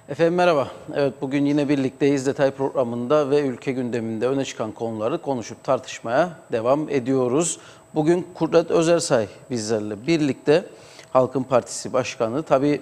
Efendim merhaba. Evet, bugün yine birlikteyiz. Detay programında ve ülke gündeminde öne çıkan konuları konuşup tartışmaya devam ediyoruz. Bugün Kudret Özersay bizlerle birlikte, Halkın Partisi Başkanı. Tabii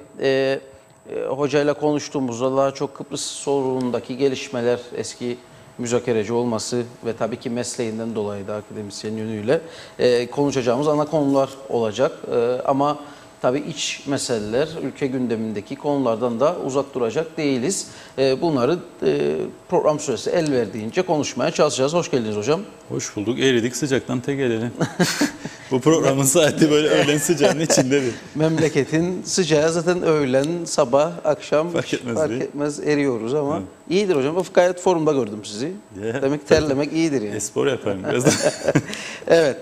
hocayla konuştuğumuzda daha çok Kıbrıs sorunundaki gelişmeler, eski müzakereci olması ve tabii ki mesleğinden dolayı da akademisyen yönüyle konuşacağımız ana konular olacak. Ama tabii iç meseleler, ülke gündemindeki konulardan da uzak duracak değiliz. Bunları program süresi el verdiğince konuşmaya çalışacağız. Hoş geldiniz hocam. Hoş bulduk. Eridik sıcaktan tek gelelim. Bu programın saati böyle öğlen sıcağının içindedir. Memleketin sıcağı zaten öğlen, sabah, akşam Fark etmez eriyoruz ama iyidir hocam. Gayet formda gördüm sizi. Demek terlemek iyidir yani. Spor yaparım biraz da. Evet.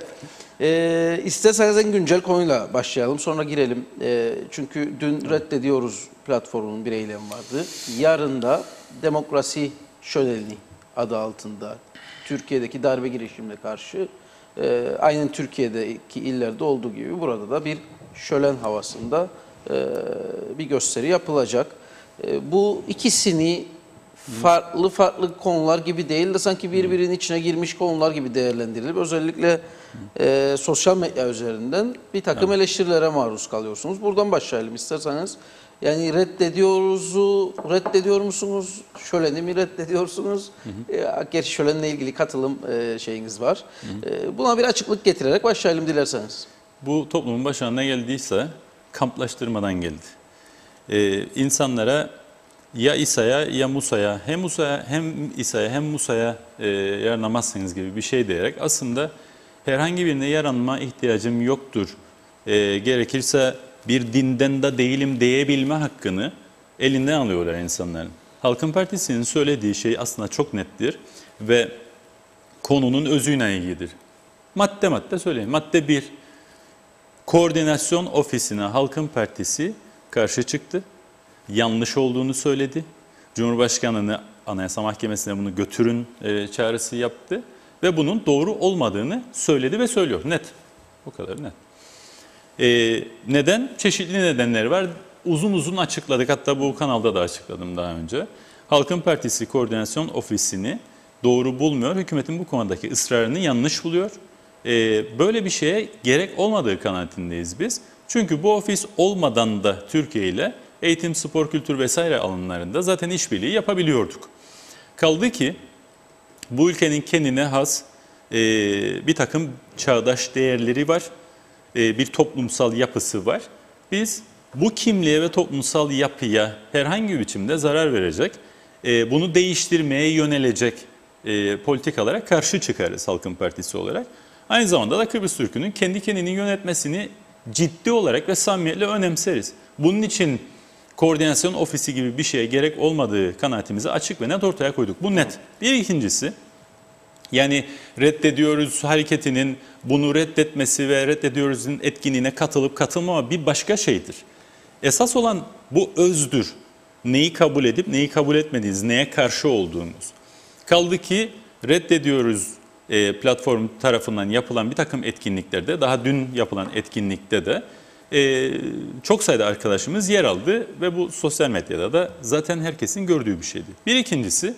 İsterseniz en güncel konuyla başlayalım, sonra girelim. Çünkü dün reddediyoruz platformunun bir eylemi vardı. Yarın da demokrasi şöleni adı altında Türkiye'deki darbe girişimine karşı aynen Türkiye'deki illerde olduğu gibi burada da bir şölen havasında bir gösteri yapılacak. Bu ikisini farklı konular gibi değil de sanki birbirinin içine girmiş konular gibi değerlendirilip özellikle sosyal medya üzerinden bir takım eleştirilere maruz kalıyorsunuz. Buradan başlayalım isterseniz. Yani reddediyor musunuz? Şöleni mi reddediyorsunuz? Gerçi şölenle ilgili katılım şeyiniz var. Buna bir açıklık getirerek başlayalım dilerseniz. Bu toplumun başına ne geldiyse kamplaştırmadan geldi. İnsanlara ya İsa'ya ya Musa'ya, hem İsa'ya hem Musa'ya yaranamazsınız gibi bir şey diyerek aslında herhangi birine yaranma ihtiyacım yoktur. Gerekirse bir dinden de değilim diyebilme hakkını elinden alıyorlar insanların. Halkın Partisi'nin söylediği şey aslında çok nettir ve konunun özüyle ilgilidir. Madde madde söyleyeyim. Madde 1. Koordinasyon ofisine Halkın Partisi karşı çıktı. Yanlış olduğunu söyledi. Cumhurbaşkanı'nı Anayasa Mahkemesi'ne bunu götürün çağrısı yaptı. Ve bunun doğru olmadığını söyledi ve söylüyor. Net. Bu kadar net. Neden? Çeşitli nedenleri var. Uzun uzun açıkladık. Hatta bu kanalda da açıkladım daha önce. Halkın Partisi Koordinasyon Ofisi'ni doğru bulmuyor. Hükümetin bu konudaki ısrarını yanlış buluyor. Böyle bir şeye gerek olmadığı kanaatindeyiz biz. Çünkü bu ofis olmadan da Türkiye ile eğitim, spor, kültür vesaire alanlarında zaten işbirliği yapabiliyorduk. Kaldı ki bu ülkenin kendine has bir takım çağdaş değerleri var, bir toplumsal yapısı var. Biz bu kimliğe ve toplumsal yapıya herhangi bir biçimde zarar verecek, bunu değiştirmeye yönelecek politikalara karşı çıkarız Halkın Partisi olarak. Aynı zamanda da Kıbrıs Türk'ünün kendi kendini yönetmesini ciddi olarak ve samimiyetle önemseriz. Bunun için koordinasyon ofisi gibi bir şeye gerek olmadığı kanaatimizi açık ve net ortaya koyduk. Bu net. Bir ikincisi, yani reddediyoruz hareketinin bunu reddetmesi ve reddediyoruz'un etkinliğine katılıp katılmama bir başka şeydir. Esas olan bu özdür. Neyi kabul edip neyi kabul etmediğiniz, neye karşı olduğunuz. Kaldı ki reddediyoruz platform tarafından yapılan bir takım etkinliklerde, daha dün yapılan etkinlikte de çok sayıda arkadaşımız yer aldı ve bu sosyal medyada da zaten herkesin gördüğü bir şeydi. Bir ikincisi,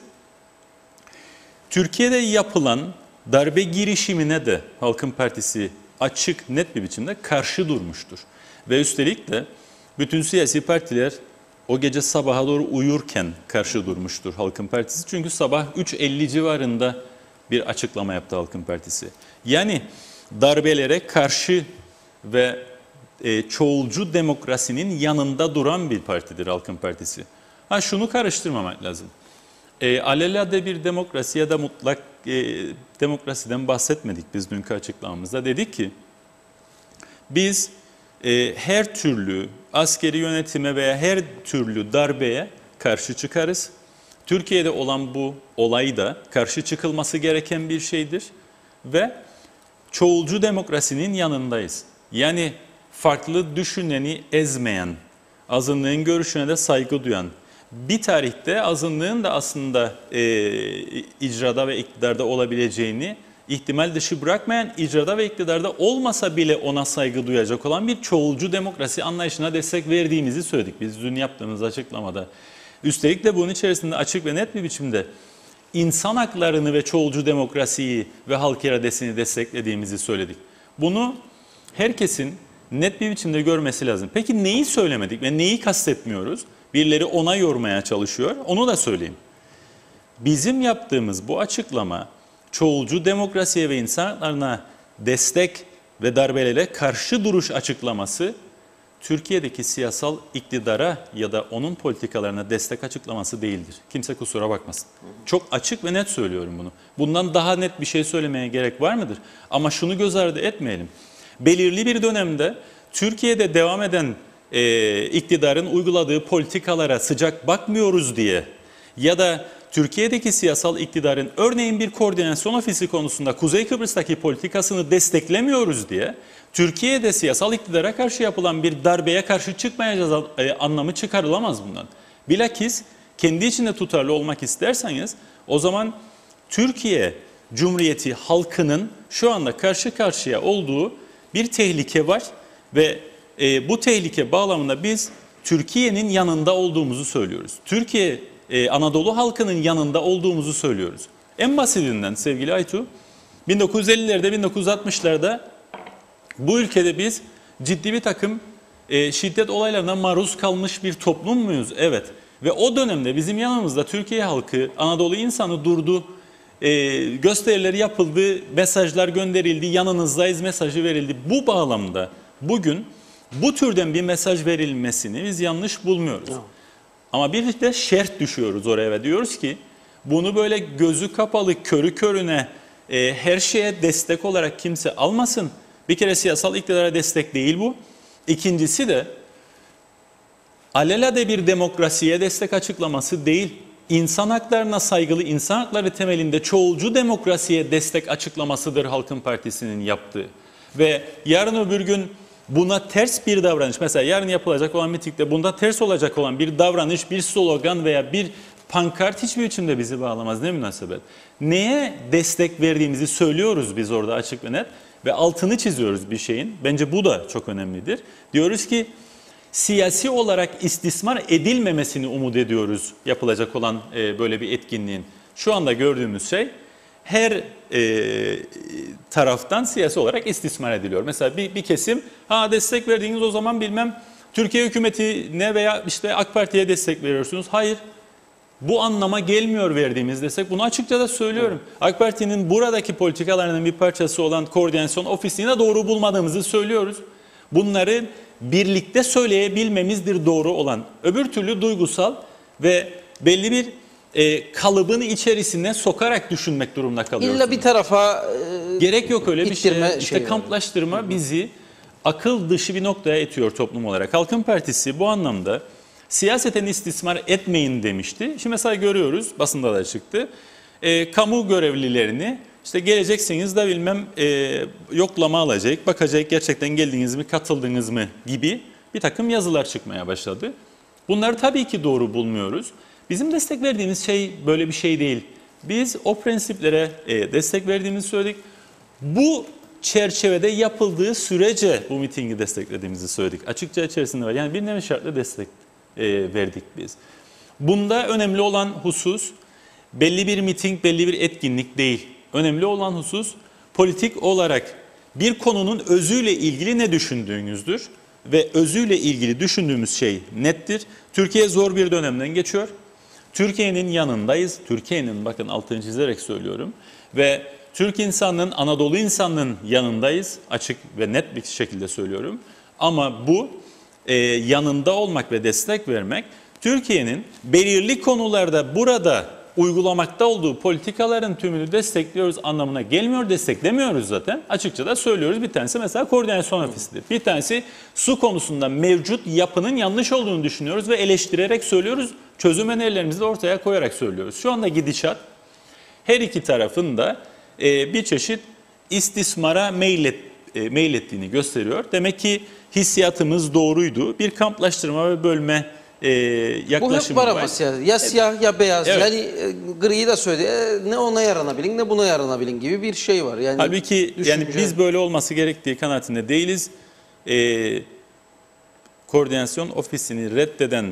Türkiye'de yapılan darbe girişimine de Halkın Partisi açık, net bir biçimde karşı durmuştur. Ve üstelik de bütün siyasi partiler o gece sabaha doğru uyurken karşı durmuştur Halkın Partisi. Çünkü sabah 3:50 civarında bir açıklama yaptı Halkın Partisi. Yani darbelere karşı ve çoğulcu demokrasinin yanında duran bir partidir Halkın Partisi. Şunu karıştırmamak lazım. Alelade bir demokrasi ya da mutlak demokrasiden bahsetmedik biz dünkü açıklamamızda. Dedik ki biz her türlü askeri yönetime veya her türlü darbeye karşı çıkarız. Türkiye'de olan bu olay da karşı çıkılması gereken bir şeydir ve çoğulcu demokrasinin yanındayız. Yani farklı düşüneni ezmeyen, azınlığın görüşüne de saygı duyan, bir tarihte azınlığın da aslında icrada ve iktidarda olabileceğini ihtimal dışı bırakmayan, icrada ve iktidarda olmasa bile ona saygı duyacak olan bir çoğulcu demokrasi anlayışına destek verdiğimizi söyledik. Biz dün yaptığımız açıklamada Üstelik de bunun içerisinde açık ve net bir biçimde insan haklarını ve çoğulcu demokrasiyi ve halk iradesini desteklediğimizi söyledik. Bunu herkesin net bir biçimde görmesi lazım. Peki neyi söylemedik ve neyi kastetmiyoruz? Birileri ona yormaya çalışıyor. Onu da söyleyeyim. Bizim yaptığımız bu açıklama çoğulcu demokrasiye ve insan haklarına destek ve darbelere karşı duruş açıklaması Türkiye'deki siyasal iktidara ya da onun politikalarına destek açıklaması değildir. Kimse kusura bakmasın. Çok açık ve net söylüyorum bunu. Bundan daha net bir şey söylemeye gerek var mıdır? Ama şunu göz ardı etmeyelim. Belirli bir dönemde Türkiye'de devam eden iktidarın uyguladığı politikalara sıcak bakmıyoruz diye ya da Türkiye'deki siyasal iktidarın örneğin bir koordinasyon ofisi konusunda Kuzey Kıbrıs'taki politikasını desteklemiyoruz diye Türkiye'de siyasal iktidara karşı yapılan bir darbeye karşı çıkmayacağız anlamı çıkarılamaz bundan. Bilakis kendi içinde tutarlı olmak isterseniz o zaman Türkiye Cumhuriyeti halkının şu anda karşı karşıya olduğu bir tehlike var ve bu tehlike bağlamında biz Türkiye'nin yanında olduğumuzu söylüyoruz. Türkiye Anadolu halkının yanında olduğumuzu söylüyoruz. En basitinden sevgili Aytu, 1950'lerde 1960'larda bu ülkede biz ciddi bir takım şiddet olaylarına maruz kalmış bir toplum muyuz? Evet. Ve o dönemde bizim yanımızda Türkiye halkı, Anadolu insanı durdu, gösterileri yapıldı, mesajlar gönderildi, yanınızdayız mesajı verildi. Bu bağlamda bugün bu türden bir mesaj verilmesini biz yanlış bulmuyoruz. Ama bir de şert düşüyoruz oraya ve diyoruz ki bunu böyle gözü kapalı, körü körüne her şeye destek olarak kimse almasın. Bir kere siyasal iktidara destek değil bu. İkincisi de alelade bir demokrasiye destek açıklaması değil. İnsan haklarına saygılı, insan hakları temelinde çoğulcu demokrasiye destek açıklamasıdır Halkın Partisi'nin yaptığı. Ve yarın öbür gün buna ters bir davranış, mesela yarın yapılacak olan mitingde bunda ters olacak olan bir davranış, bir slogan veya bir pankart hiçbir biçimde bizi bağlamaz. Ne münasebet. Neye destek verdiğimizi söylüyoruz biz orada açık ve net ve altını çiziyoruz bir şeyin. Bence bu da çok önemlidir. Diyoruz ki siyasi olarak istismar edilmemesini umut ediyoruz yapılacak olan böyle bir etkinliğin. Şu anda gördüğümüz şey her taraftan siyasi olarak istismar ediliyor. Mesela bir kesim destek verdiğiniz o zaman bilmem Türkiye hükümetine veya işte AK Parti'ye destek veriyorsunuz. Hayır. Bu anlama gelmiyor verdiğimiz destek. Bunu açıkça da söylüyorum. AK Parti'nin buradaki politikalarının bir parçası olan koordinasyon ofisine doğru bulmadığımızı söylüyoruz. Bunları birlikte söyleyebilmemizdir doğru olan. Öbür türlü duygusal ve belli bir kalıbın içerisine sokarak düşünmek durumunda kalıyoruz. İlla bir tarafa gerek yok öyle bir şeye. İşte kamplaştırma bizi akıl dışı bir noktaya itiyor toplum olarak. Halkın Partisi bu anlamda siyaseten istismar etmeyin demişti. Şimdi mesela görüyoruz, basında da çıktı. Kamu görevlilerini işte geleceksiniz de bilmem yoklama alacak, bakacak gerçekten geldiniz mi, katıldınız mı gibi bir takım yazılar çıkmaya başladı. Bunları tabii ki doğru bulmuyoruz. Bizim destek verdiğimiz şey böyle bir şey değil. Biz o prensiplere destek verdiğimizi söyledik. Bu çerçevede yapıldığı sürece bu mitingi desteklediğimizi söyledik. Açıkça içerisinde var. Yani bir nevi şartla destek verdik biz. Bunda önemli olan husus belli bir miting, belli bir etkinlik değil. Önemli olan husus politik olarak bir konunun özüyle ilgili ne düşündüğünüzdür. Ve özüyle ilgili düşündüğümüz şey nettir. Türkiye zor bir dönemden geçiyor. Türkiye'nin yanındayız. Türkiye'nin, bakın altını çizerek söylüyorum. Ve Türk insanının, Anadolu insanının yanındayız. Açık ve net bir şekilde söylüyorum. Ama bu yanında olmak ve destek vermek Türkiye'nin belirli konularda burada uygulamakta olduğu politikaların tümünü destekliyoruz anlamına gelmiyor. Desteklemiyoruz zaten. Açıkça da söylüyoruz. Bir tanesi mesela koordinasyon ofisidir. Bir tanesi su konusunda mevcut yapının yanlış olduğunu düşünüyoruz ve eleştirerek söylüyoruz. Çözüm önerilerimizi de ortaya koyarak söylüyoruz. Şu anda gidişat her iki tarafın da bir çeşit istismara meylettiğini gösteriyor. Demek ki hissiyatımız doğruydu. Bir kamplaştırma ve bölme yaklaşımı bu hep var. Ama ya siyah ya beyaz. Evet. Yani griyi de söyledi. Ne ona yaranabilin ne buna yaranabilin gibi bir şey var. Yani halbuki yani biz böyle olması gerektiği kanaatinde değiliz. Koordinasyon ofisini reddeden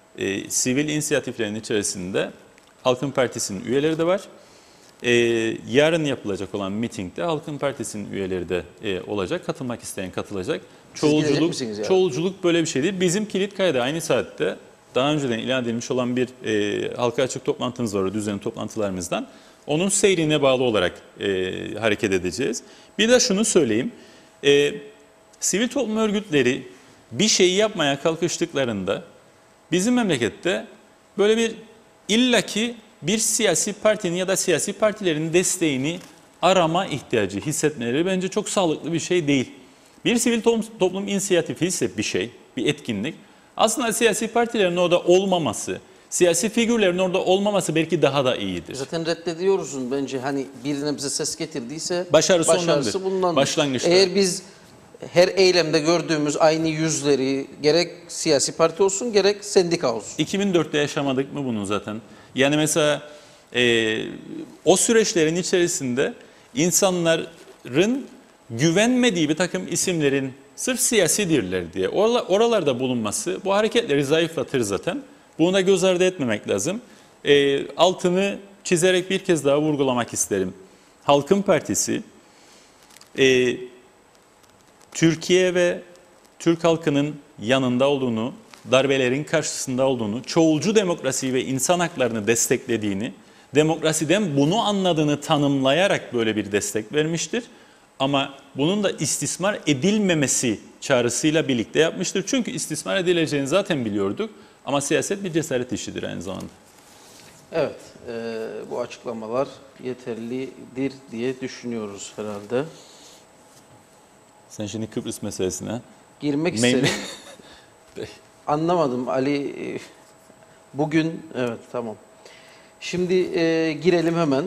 sivil inisiyatiflerin içerisinde Halkın Partisi'nin üyeleri de var. Yarın yapılacak olan mitingde Halkın Partisi'nin üyeleri de olacak. Katılmak isteyen katılacak. Gidecek misiniz yani? Çoğulculuk böyle bir şey değil. Bizim Kilitkaya'da aynı saatte daha önceden ilan edilmiş olan bir halka açık toplantımız var, düzenli toplantılarımızdan. Onun seyrine bağlı olarak hareket edeceğiz. Bir de şunu söyleyeyim. Sivil toplum örgütleri bir şeyi yapmaya kalkıştıklarında bizim memlekette böyle bir illaki bir siyasi partinin ya da siyasi partilerin desteğini arama ihtiyacı hissetmeleri bence çok sağlıklı bir şey değil. Bir sivil toplum inisiyatifi ise bir şey, bir etkinlik. Aslında siyasi partilerin orada olmaması, siyasi figürlerin orada olmaması belki daha da iyidir. Zaten reddediyoruz bence, hani birine bize ses getirdiyse Başarısı başarısı bundandır. Başlangıçta. Eğer biz her eylemde gördüğümüz aynı yüzleri gerek siyasi parti olsun gerek sendika olsun. 2004'te yaşamadık mı bunu zaten? Yani mesela o süreçlerin içerisinde insanların güvenmediği bir takım isimlerin sırf siyasidirler diye oralarda bulunması bu hareketleri zayıflatır zaten. Bunu da göz ardı etmemek lazım. Altını çizerek bir kez daha vurgulamak isterim. Halkın Partisi Türkiye ve Türk halkının yanında olduğunu, darbelerin karşısında olduğunu, çoğulcu demokrasi ve insan haklarını desteklediğini, demokrasiden bunu anladığını tanımlayarak böyle bir destek vermiştir. Ama bunun da istismar edilmemesi çağrısıyla birlikte yapmıştır. Çünkü istismar edileceğini zaten biliyorduk. Ama siyaset bir cesaret işidir aynı zamanda. Evet, bu açıklamalar yeterlidir diye düşünüyoruz herhalde. Sen şimdi Kıbrıs meselesine Girmek isterim. Anlamadım Ali. Bugün, evet tamam. Şimdi girelim hemen.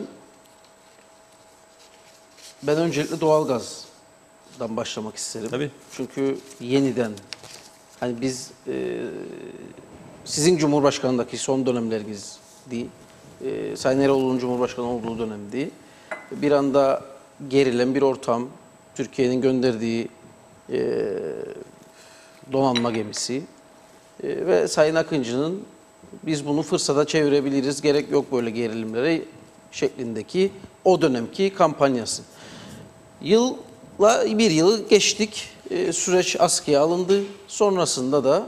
Ben öncelikle doğalgazdan başlamak isterim. Tabii. Çünkü yeniden, hani biz sizin Cumhurbaşkanı'ndaki son dönemleriniz değil, Sayın Eroğlu'nun Cumhurbaşkanı olduğu dönemdi. Bir anda gerilen bir ortam, Türkiye'nin gönderdiği donanma gemisi ve Sayın Akıncı'nın biz bunu fırsata çevirebiliriz, gerek yok böyle gerilimlere şeklindeki o dönemki kampanyası. Bir yılı geçtik, süreç askıya alındı. Sonrasında da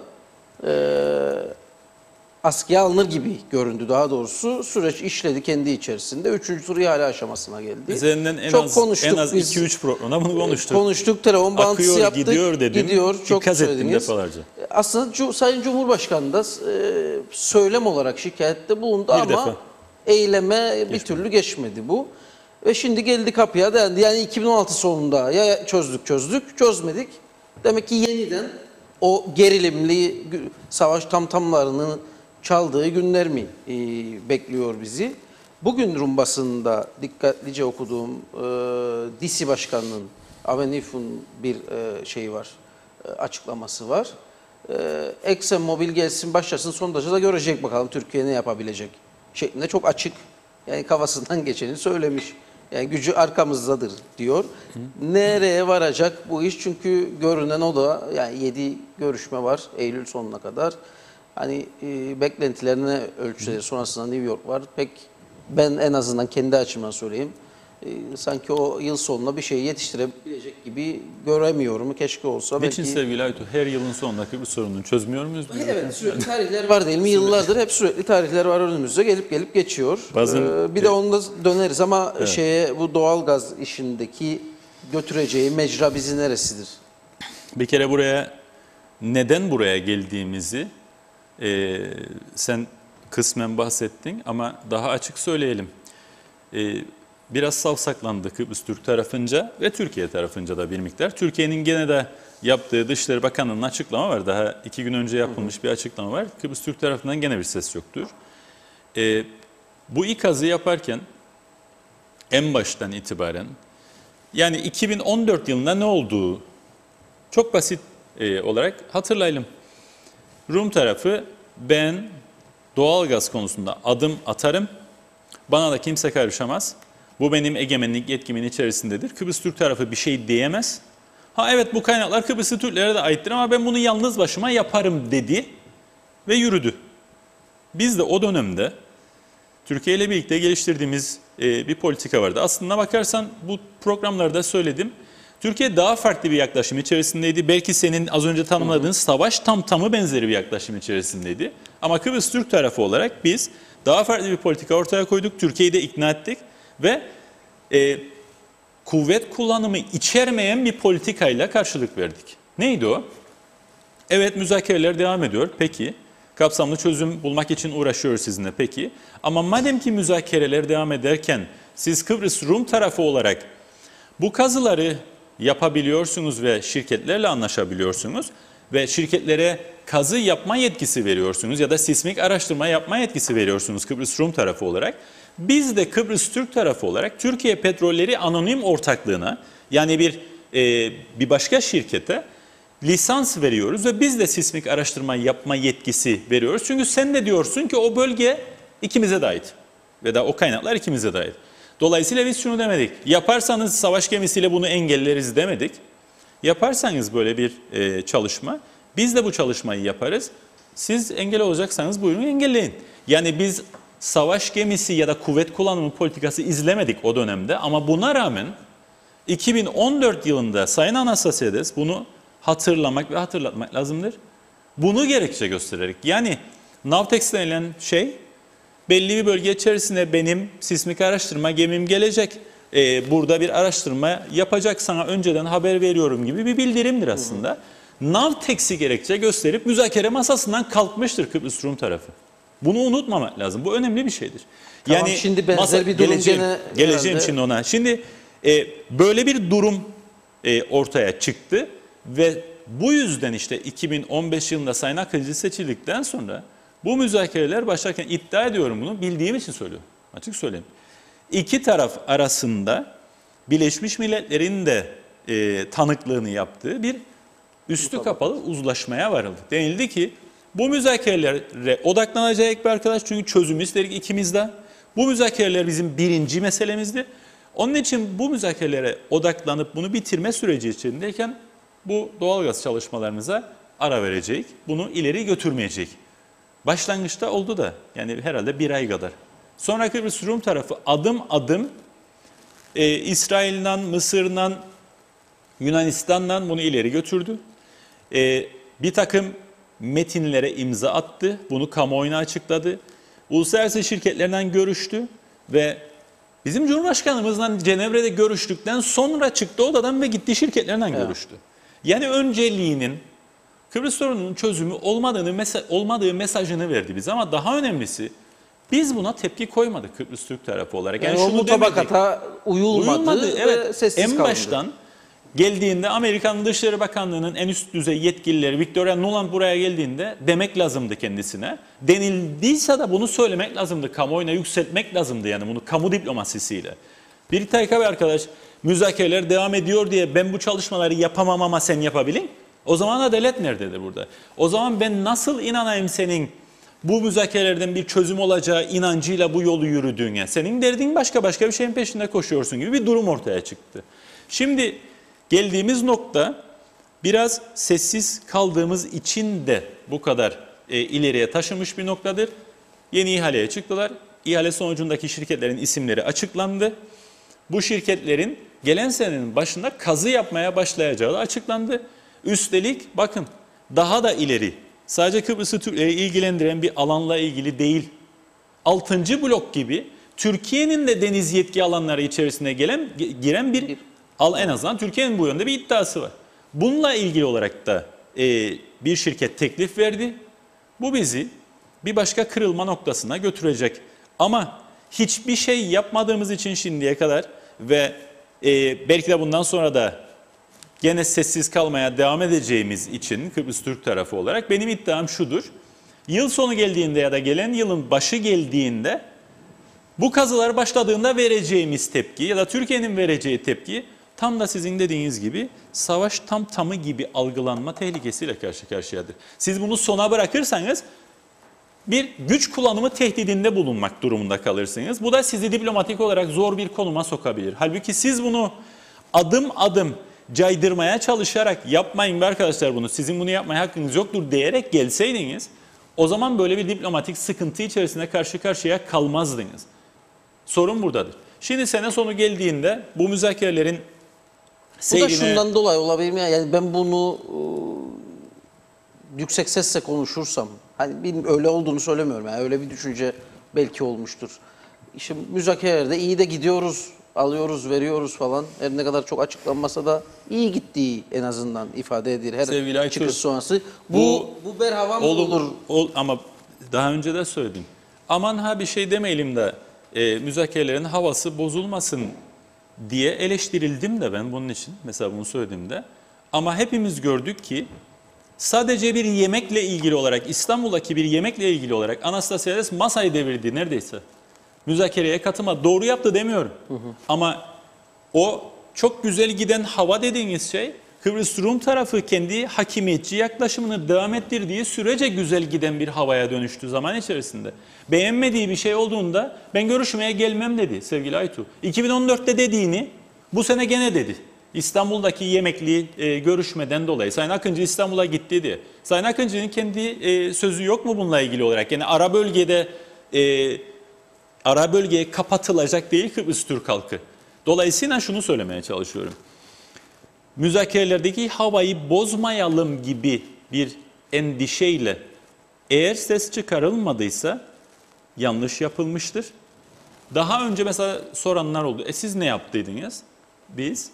askıya alınır gibi göründü daha doğrusu. Süreç işledi kendi içerisinde. 3. tur ihale aşamasına geldi. Üzerinden en çok az konuştuk 2-3 programda bunu konuştuk. Konuştuk, telefon bağlantısı Akıyor, yaptık. gidiyor dedim. Gidiyor, çok İkaz ettim söylediniz. defalarca. Aslında Sayın Cumhurbaşkanı da söylem olarak şikayette bulundu ama defa. eyleme bir türlü geçmedi bu. Ve şimdi geldi kapıya dayandı. Yani 2016 sonunda ya çözdük, çözmedik. Demek ki yeniden o gerilimli savaş tamtamlarının çaldığı günler mi bekliyor bizi? Bugün Rum basınında dikkatlice okuduğum DİSİ Başkanı'nın, Avenif'un bir şeyi var, açıklaması var. Exxon Mobil gelsin başlasın, sondajda da görecek bakalım Türkiye ne yapabilecek şeklinde çok açık, yani kafasından geçeni söylemiş. Yani gücü arkamızdadır diyor. Nereye varacak bu iş? Çünkü görünen o da, yani 7 görüşme var Eylül sonuna kadar. Hani beklentilerine ölçüleri sonrasında New York var. Pek ben en azından kendi açımdan söyleyeyim. Sanki o yıl sonuna bir şey yetiştirebilecek gibi göremiyorum. Keşke olsa. Niçin belki... sevgili Aytu her yılın sonundaki bir sorunu çözmüyor muyuz? Evet, sürekli tarihler var değil mi? Yıllardır hep sürekli tarihler var önümüzde. Gelip geçiyor. Bir de onda döneriz ama evet. Bu doğalgaz işindeki götüreceği mecra bizi neresidir? Bir kere neden buraya geldiğimizi sen kısmen bahsettin ama daha açık söyleyelim. Biraz savsaklandı Kıbrıs Türk tarafınca ve Türkiye tarafınca da bir miktar. Türkiye'nin gene de yaptığı Dışişleri Bakanlığı'nın açıklama var. Daha 2 gün önce yapılmış bir açıklama var. Kıbrıs Türk tarafından gene bir ses yoktur. Bu ikazı yaparken en baştan itibaren, yani 2014 yılında ne olduğu çok basit olarak hatırlayalım. Rum tarafı, ben doğalgaz konusunda adım atarım, bana da kimse karışamaz. Bu benim egemenlik yetkimin içerisindedir. Kıbrıs Türk tarafı bir şey diyemez. Ha evet, bu kaynaklar Kıbrıslı Türklere de aittir ama ben bunu yalnız başıma yaparım dedi ve yürüdü. Biz de o dönemde Türkiye ile birlikte geliştirdiğimiz bir politika vardı. Aslında bakarsan bu programlarda söyledim. Türkiye daha farklı bir yaklaşım içerisindeydi. Belki senin az önce tanımladığın savaş tamı benzeri bir yaklaşım içerisindeydi. Ama Kıbrıs Türk tarafı olarak biz daha farklı bir politika ortaya koyduk. Türkiye'yi de ikna ettik ve kuvvet kullanımı içermeyen bir politikayla karşılık verdik. Neydi o? Evet, müzakereler devam ediyor. Peki. Kapsamlı çözüm bulmak için uğraşıyoruz sizinle. Peki. Ama madem ki müzakereler devam ederken siz Kıbrıs Rum tarafı olarak bu kazıları yapabiliyorsunuz ve şirketlerle anlaşabiliyorsunuz ve şirketlere kazı yapma yetkisi veriyorsunuz ya da sismik araştırma yapma yetkisi veriyorsunuz Kıbrıs Rum tarafı olarak. Biz de Kıbrıs Türk tarafı olarak Türkiye Petrolleri Anonim Ortaklığı'na, yani bir başka şirkete lisans veriyoruz ve biz de sismik araştırma yapma yetkisi veriyoruz. Çünkü sen de diyorsun ki o bölge ikimize de ait ve da o kaynaklar ikimize de ait. Dolayısıyla biz şunu demedik. Yaparsanız savaş gemisiyle bunu engelleriz demedik. Yaparsanız böyle bir çalışma, biz de bu çalışmayı yaparız. Siz engel olacaksanız buyurun engelleyin. Yani biz savaş gemisi ya da kuvvet kullanımı politikası izlemedik o dönemde ama buna rağmen 2014 yılında Sayın Anastasiades bunu hatırlamak ve hatırlatmak lazımdır. Bunu gerekçe göstererek, yani Navtex denilen şey, belli bir bölge içerisinde benim sismik araştırma gemim gelecek, burada bir araştırma yapacak, sana önceden haber veriyorum gibi bir bildirimdir aslında. Navtex'i gerekçe gösterip müzakere masasından kalkmıştır Kıbrıs Rum tarafı. Bunu unutmamak lazım. Bu önemli bir şeydir. Tamam, yani şimdi benzer bir durum geleceğim şimdi ona. Şimdi böyle bir durum ortaya çıktı ve bu yüzden işte 2015 yılında Sayın Akıncı seçildikten sonra bu müzakereler başlarken, iddia ediyorum bunu, bildiğim için söylüyorum. Açık söyleyeyim. İki taraf arasında Birleşmiş Milletler'in de tanıklığını yaptığı bir üstü kapalı uzlaşmaya varıldı. Denildi ki bu müzakerelere odaklanacak bir arkadaş, çünkü çözümü istedik ikimiz de. Bu müzakereler bizim birinci meselemizdi. Onun için bu müzakerelere odaklanıp bunu bitirme süreci içindeyken bu doğalgaz çalışmalarımıza ara verecek, bunu ileri götürmeyecek. Başlangıçta oldu da, yani herhalde bir ay kadar. Sonra Kıbrıs Rum tarafı adım adım İsrail'den, Mısır'dan, Yunanistan'dan bunu ileri götürdü. Bir takım metinlere imza attı, bunu kamuoyuna açıkladı. Uluslararası şirketlerden görüştü ve bizim Cumhurbaşkanımızla Cenevre'de görüştükten sonra çıktı odadan ve gitti şirketlerden görüştü. Yani önceliğinin Kıbrıs sorununun çözümü olmadığı mesajını verdi bize, ama daha önemlisi biz buna tepki koymadık Kıbrıs Türk tarafı olarak. Yani o mutabakata uyulmadı evet, ve sessiz en kalındı. baştan geldiğinde Amerikan Dışişleri Bakanlığı'nın en üst düzey yetkilileri Victoria Nuland buraya geldiğinde demek lazımdı kendisine. Denildiyse de bunu söylemek lazımdı, kamuoyuna yükseltmek lazımdı, yani bunu kamu diplomasisiyle. Bir TKB arkadaş müzakereler devam ediyor diye ben bu çalışmaları yapamam ama sen yapabilin. O zaman adalet nerededir burada? O zaman ben nasıl inanayım senin bu müzakerelerden bir çözüm olacağı inancıyla bu yolu yürüdüğüne? Senin derdin başka bir şeyin peşinde koşuyorsun gibi bir durum ortaya çıktı. Şimdi geldiğimiz nokta biraz sessiz kaldığımız için de bu kadar ileriye taşınmış bir noktadır. Yeni ihaleye çıktılar. İhale sonucundaki şirketlerin isimleri açıklandı. Bu şirketlerin gelen senenin başında kazı yapmaya başlayacağı da açıklandı. Üstelik bakın daha da ileri, sadece Kıbrıs'ı ilgilendiren bir alanla ilgili değil, 6. blok gibi Türkiye'nin de deniz yetki alanları içerisine giren en azından Türkiye'nin bu yönde bir iddiası var. Bununla ilgili olarak da bir şirket teklif verdi. Bu bizi bir başka kırılma noktasına götürecek. Ama hiçbir şey yapmadığımız için şimdiye kadar ve belki de bundan sonra da gene sessiz kalmaya devam edeceğimiz için Kıbrıs Türk tarafı olarak benim iddiam şudur. Yıl sonu geldiğinde ya da gelen yılın başı geldiğinde bu kazılar başladığında vereceğimiz tepki ya da Türkiye'nin vereceği tepki tam da sizin dediğiniz gibi savaş tamı gibi algılanma tehlikesiyle karşı karşıyadır. Siz bunu sona bırakırsanız bir güç kullanımı tehdidinde bulunmak durumunda kalırsınız. Bu da sizi diplomatik olarak zor bir konuma sokabilir. Halbuki siz bunu adım adım caydırmaya çalışarak yapmayın be arkadaşlar bunu, sizin bunu yapmaya hakkınız yoktur diyerek gelseydiniz O zaman böyle bir diplomatik sıkıntı içerisinde karşı karşıya kalmazdınız. Sorun buradadır. Şimdi sene sonu geldiğinde bu müzakerelerin Bu da seyrine... şundan dolayı olabilir mi? Yani ben bunu yüksek sesle konuşursam, hani öyle olduğunu söylemiyorum. Yani öyle bir düşünce belki olmuştur. İşte müzakerelerde iyi de gidiyoruz, alıyoruz, veriyoruz falan. Her ne kadar çok açıklanmasa da iyi gittiği en azından ifade edilir. Her Sevgili Aytun, çıkış sonrası. Bu berhava mı olur? Ama daha önce de söyledim. Aman ha bir şey demeyelim de müzakerelerin havası bozulmasın diye eleştirildim de ben bunun için. Mesela bunu söylediğimde. Ama hepimiz gördük ki sadece bir yemekle ilgili olarak, İstanbul'daki bir yemekle ilgili olarak Anastasiades masayı devirdi neredeyse. Müzakereye katılma. Doğru yaptı demiyorum. Ama o çok güzel giden hava dediğiniz şey, Kıbrıs Rum tarafı kendi hakimiyetçi yaklaşımını devam ettirdiği sürece güzel giden bir havaya dönüştü zaman içerisinde. Beğenmediği bir şey olduğunda ben görüşmeye gelmem dedi sevgili Aytu. 2014'te dediğini bu sene gene dedi. İstanbul'daki yemekli görüşmeden dolayı. Sayın Akıncı İstanbul'a gitti diye. Sayın Akıncı'nın kendi sözü yok mu bununla ilgili olarak? Yani ara bölgeye kapatılacak değil Kıbrıs Türk halkı. Dolayısıyla şunu söylemeye çalışıyorum. Müzakerelerdeki havayı bozmayalım gibi bir endişeyle eğer ses çıkarılmadıysa yanlış yapılmıştır. Daha önce mesela soranlar oldu. Siz ne yaptıydınız? Biz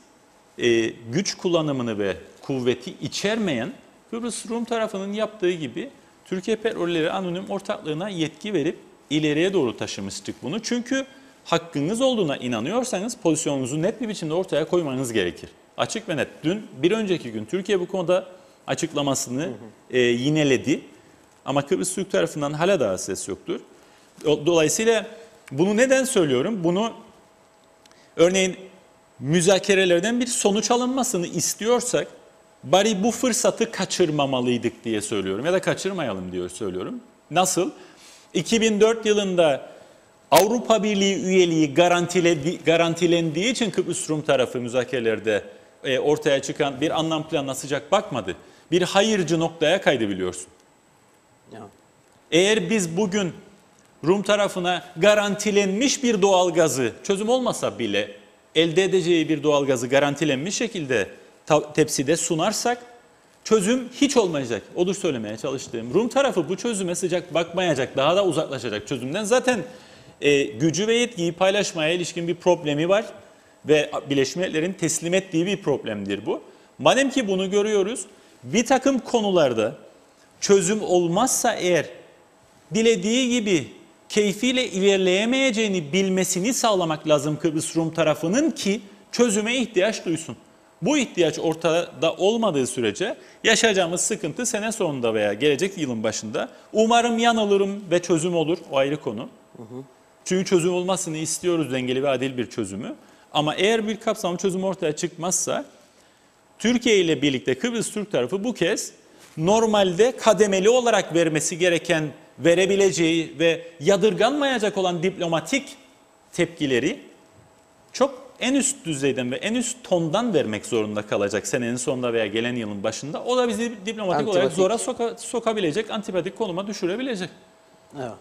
güç kullanımını ve kuvveti içermeyen Kıbrıs Rum tarafının yaptığı gibi Türkiye Petrolleri Anonim Ortaklığı'na yetki verip ileriye doğru taşımıştık bunu. Çünkü hakkınız olduğuna inanıyorsanız pozisyonunuzu net bir biçimde ortaya koymanız gerekir. Açık ve net. Dün bir önceki gün Türkiye bu konuda açıklamasını yineledi. Ama Kıbrıs Türk tarafından hala daha ses yoktur. Dolayısıyla bunu neden söylüyorum? Bunu örneğin müzakerelerden bir sonuç alınmasını istiyorsak bari bu fırsatı kaçırmamalıydık diye söylüyorum ya da kaçırmayalım diye söylüyorum. Nasıl? 2004 yılında Avrupa Birliği üyeliği garantilendiği için Kıbrıs Rum tarafı müzakerelerde ortaya çıkan bir anlam planına sıcak bakmadı. Bir hayırcı noktaya kaydı biliyorsun. Ya. Eğer biz bugün Rum tarafına garantilenmiş bir doğalgazı çözüm olmasa bile elde edeceği bir doğalgazı garantilenmiş şekilde tepside sunarsak çözüm hiç olmayacak. Odur söylemeye çalıştığım. Rum tarafı bu çözüme sıcak bakmayacak, daha da uzaklaşacak çözümden. Zaten gücü ve yetkiyi paylaşmaya ilişkin bir problemi var ve Birleşmiş Milletler'in teslim ettiği bir problemdir bu. Madem ki bunu görüyoruz, bir takım konularda çözüm olmazsa eğer dilediği gibi keyfiyle ilerleyemeyeceğini bilmesini sağlamak lazım Kıbrıs Rum tarafının ki çözüme ihtiyaç duysun. Bu ihtiyaç ortada olmadığı sürece yaşayacağımız sıkıntı sene sonunda veya gelecek yılın başında umarım yanılırım ve çözüm olur, o ayrı konu. Çünkü çözüm olmasını istiyoruz, dengeli ve adil bir çözümü. Ama eğer bir kapsamlı çözüm ortaya çıkmazsa Türkiye ile birlikte Kıbrıs Türk tarafı bu kez normalde kademeli olarak vermesi gereken, verebileceği ve yadırganmayacak olan diplomatik tepkileri çok en üst düzeyden ve en üst tondan vermek zorunda kalacak senenin sonunda veya gelen yılın başında. O da bizi diplomatik olarak zora sokabilecek, antipatik konuma düşürebilecek. Evet.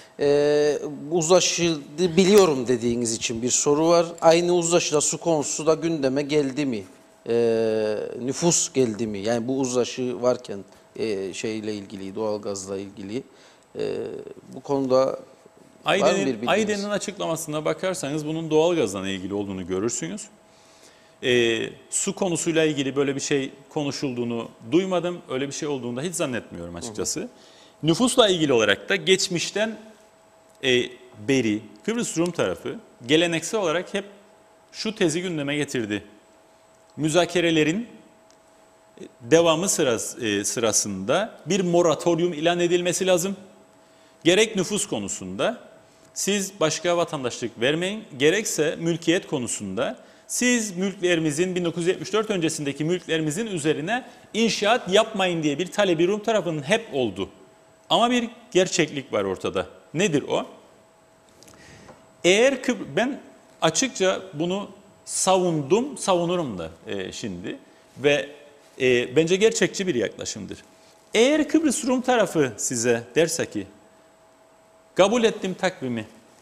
Uzlaşı biliyorum dediğiniz için bir soru var. Aynı uzlaşıda su konusu da gündeme geldi mi? Nüfus geldi mi? Yani bu uzlaşı varken şeyle ilgili, doğalgazla ilgili bu konuda var mı bir bilginiz? Ayden'in açıklamasına bakarsanız bunun doğalgazla ilgili olduğunu görürsünüz. Su konusuyla ilgili böyle bir şey konuşulduğunu duymadım. Öyle bir şey olduğunu da hiç zannetmiyorum açıkçası. Nüfusla ilgili olarak da geçmişten beri Kıbrıs Rum tarafı geleneksel olarak hep şu tezi gündeme getirdi. Müzakerelerin devamı sırasında bir moratorium ilan edilmesi lazım. Gerek nüfus konusunda siz başka vatandaşlık vermeyin, gerekse mülkiyet konusunda siz mülklerimizin 1974 öncesindeki mülklerimizin üzerine inşaat yapmayın diye bir talebi Rum tarafının hep oldu. Ama bir gerçeklik var ortada. Nedir o? Eğer ben açıkça bunu savunurum da şimdi ve bence gerçekçi bir yaklaşımdır. Eğer Kıbrıs Rum tarafı size derse ki kabul ettim takvimi,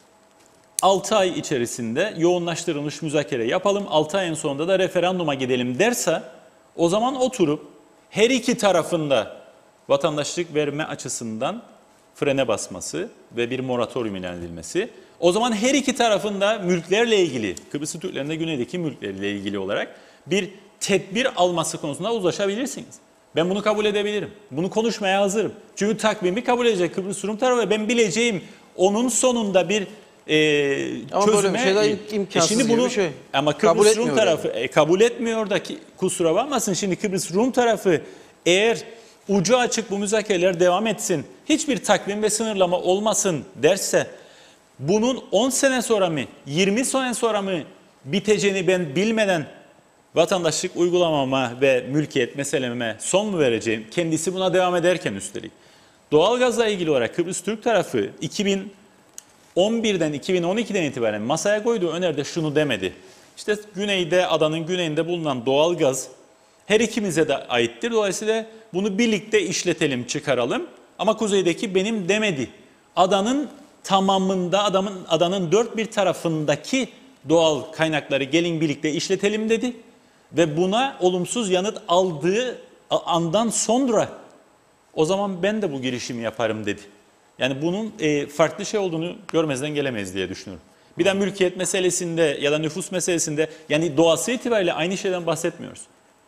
6 ay içerisinde yoğunlaştırılmış müzakere yapalım, 6 ayın sonunda da referanduma gidelim derse, o zaman oturup her iki tarafında vatandaşlık verme açısından frene basması ve bir moratorium ilan edilmesi, o zaman her iki tarafında mülklerle ilgili, Kıbrıs Türklerinin de güneydeki mülkleriyle ilgili olarak bir tedbir alması konusunda uzlaşabilirsiniz. Ben bunu kabul edebilirim. Bunu konuşmaya hazırım. Çünkü takvimi kabul edecek Kıbrıs Rum tarafı ve ben bileceğim onun sonunda bir Ama çözüme... böyle bir şey de imkansız şimdi gibi bunu, bir şey. ama Kabul Kıbrıs Rum etmiyor tarafı kabul etmiyor da ki, kusura bakmasın, şimdi Kıbrıs Rum tarafı eğer ucu açık bu müzakereler devam etsin, hiçbir takvim ve sınırlama olmasın derse, bunun 10 sene sonra mı, 20 sene sonra mı biteceğini ben bilmeden vatandaşlık uygulamama ve mülkiyet meseleme son mu vereceğim? Kendisi buna devam ederken üstelik. Doğalgazla ilgili olarak Kıbrıs Türk tarafı 2011'den 2012'den itibaren masaya koyduğu öneride şunu demedi. İşte güneyde, adanın güneyinde bulunan doğalgaz her ikimize de aittir. Dolayısıyla bunu birlikte işletelim, çıkaralım. Ama kuzeydeki benim demedi. Adanın tamamında, adanın dört bir tarafındaki doğal kaynakları gelin birlikte işletelim dedi. Ve buna olumsuz yanıt aldığı andan sonra o zaman ben de bu girişimi yaparım dedi. Yani bunun farklı şey olduğunu görmezden gelemeyiz diye düşünüyorum. Bir de mülkiyet meselesinde ya da nüfus meselesinde yani doğası itibariyle aynı şeyden bahsetmiyoruz.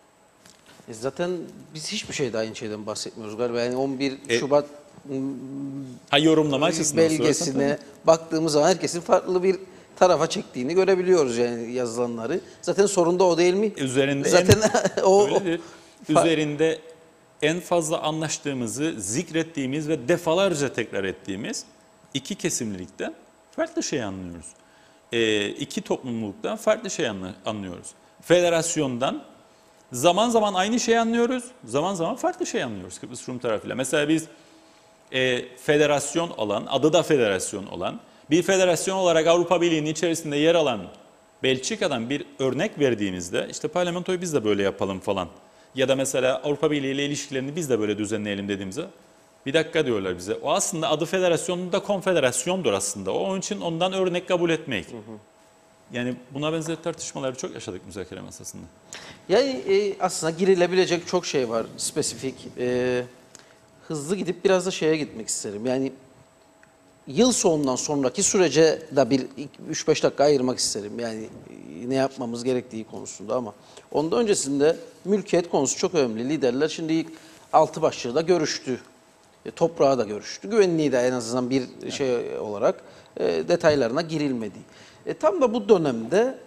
Zaten biz hiçbir şeyde aynı şeyden bahsetmiyoruz galiba. Yani 11 Şubat yorumlama açısından belgesine baktığımız zaman herkesin farklı bir tarafa çektiğini görebiliyoruz yani yazılanları. Zaten sorun da o değil mi? Üzerinde zaten öyledir. Üzerinde en fazla anlaştığımızı zikrettiğimiz ve defalarca tekrar ettiğimiz iki kesimlilikten farklı şey anlıyoruz. İki toplumluluktan farklı şey anlıyoruz. Federasyondan zaman zaman aynı şeyi anlıyoruz, zaman zaman farklı şey anlıyoruz Kıbrıs Rum tarafıyla. Mesela biz federasyon olan, adı da federasyon olan, bir federasyon olarak Avrupa Birliği'nin içerisinde yer alan Belçika'dan bir örnek verdiğimizde, işte parlamentoyu biz de böyle yapalım falan. Ya da mesela Avrupa Birliği ile ilişkilerini biz de böyle düzenleyelim dediğimizde, bir dakika diyorlar bize. O aslında adı federasyonun da konfederasyondur aslında. Onun için ondan örnek kabul etmek. Yani buna benzer tartışmaları çok yaşadık müzakere masasında. Yani aslında girilebilecek çok şey var spesifik. Hızlı gidip biraz da şeye gitmek isterim. Yani yıl sonundan sonraki sürece de bir 3-5 dakika ayırmak isterim. Yani ne yapmamız gerektiği konusunda ama ondan öncesinde mülkiyet konusu çok önemli. Liderler şimdi ilk 6 başlığı da görüştü. Toprağı da görüştü. Güvenliği de en azından bir şey olarak detaylarına girilmedi. Tam da bu dönemde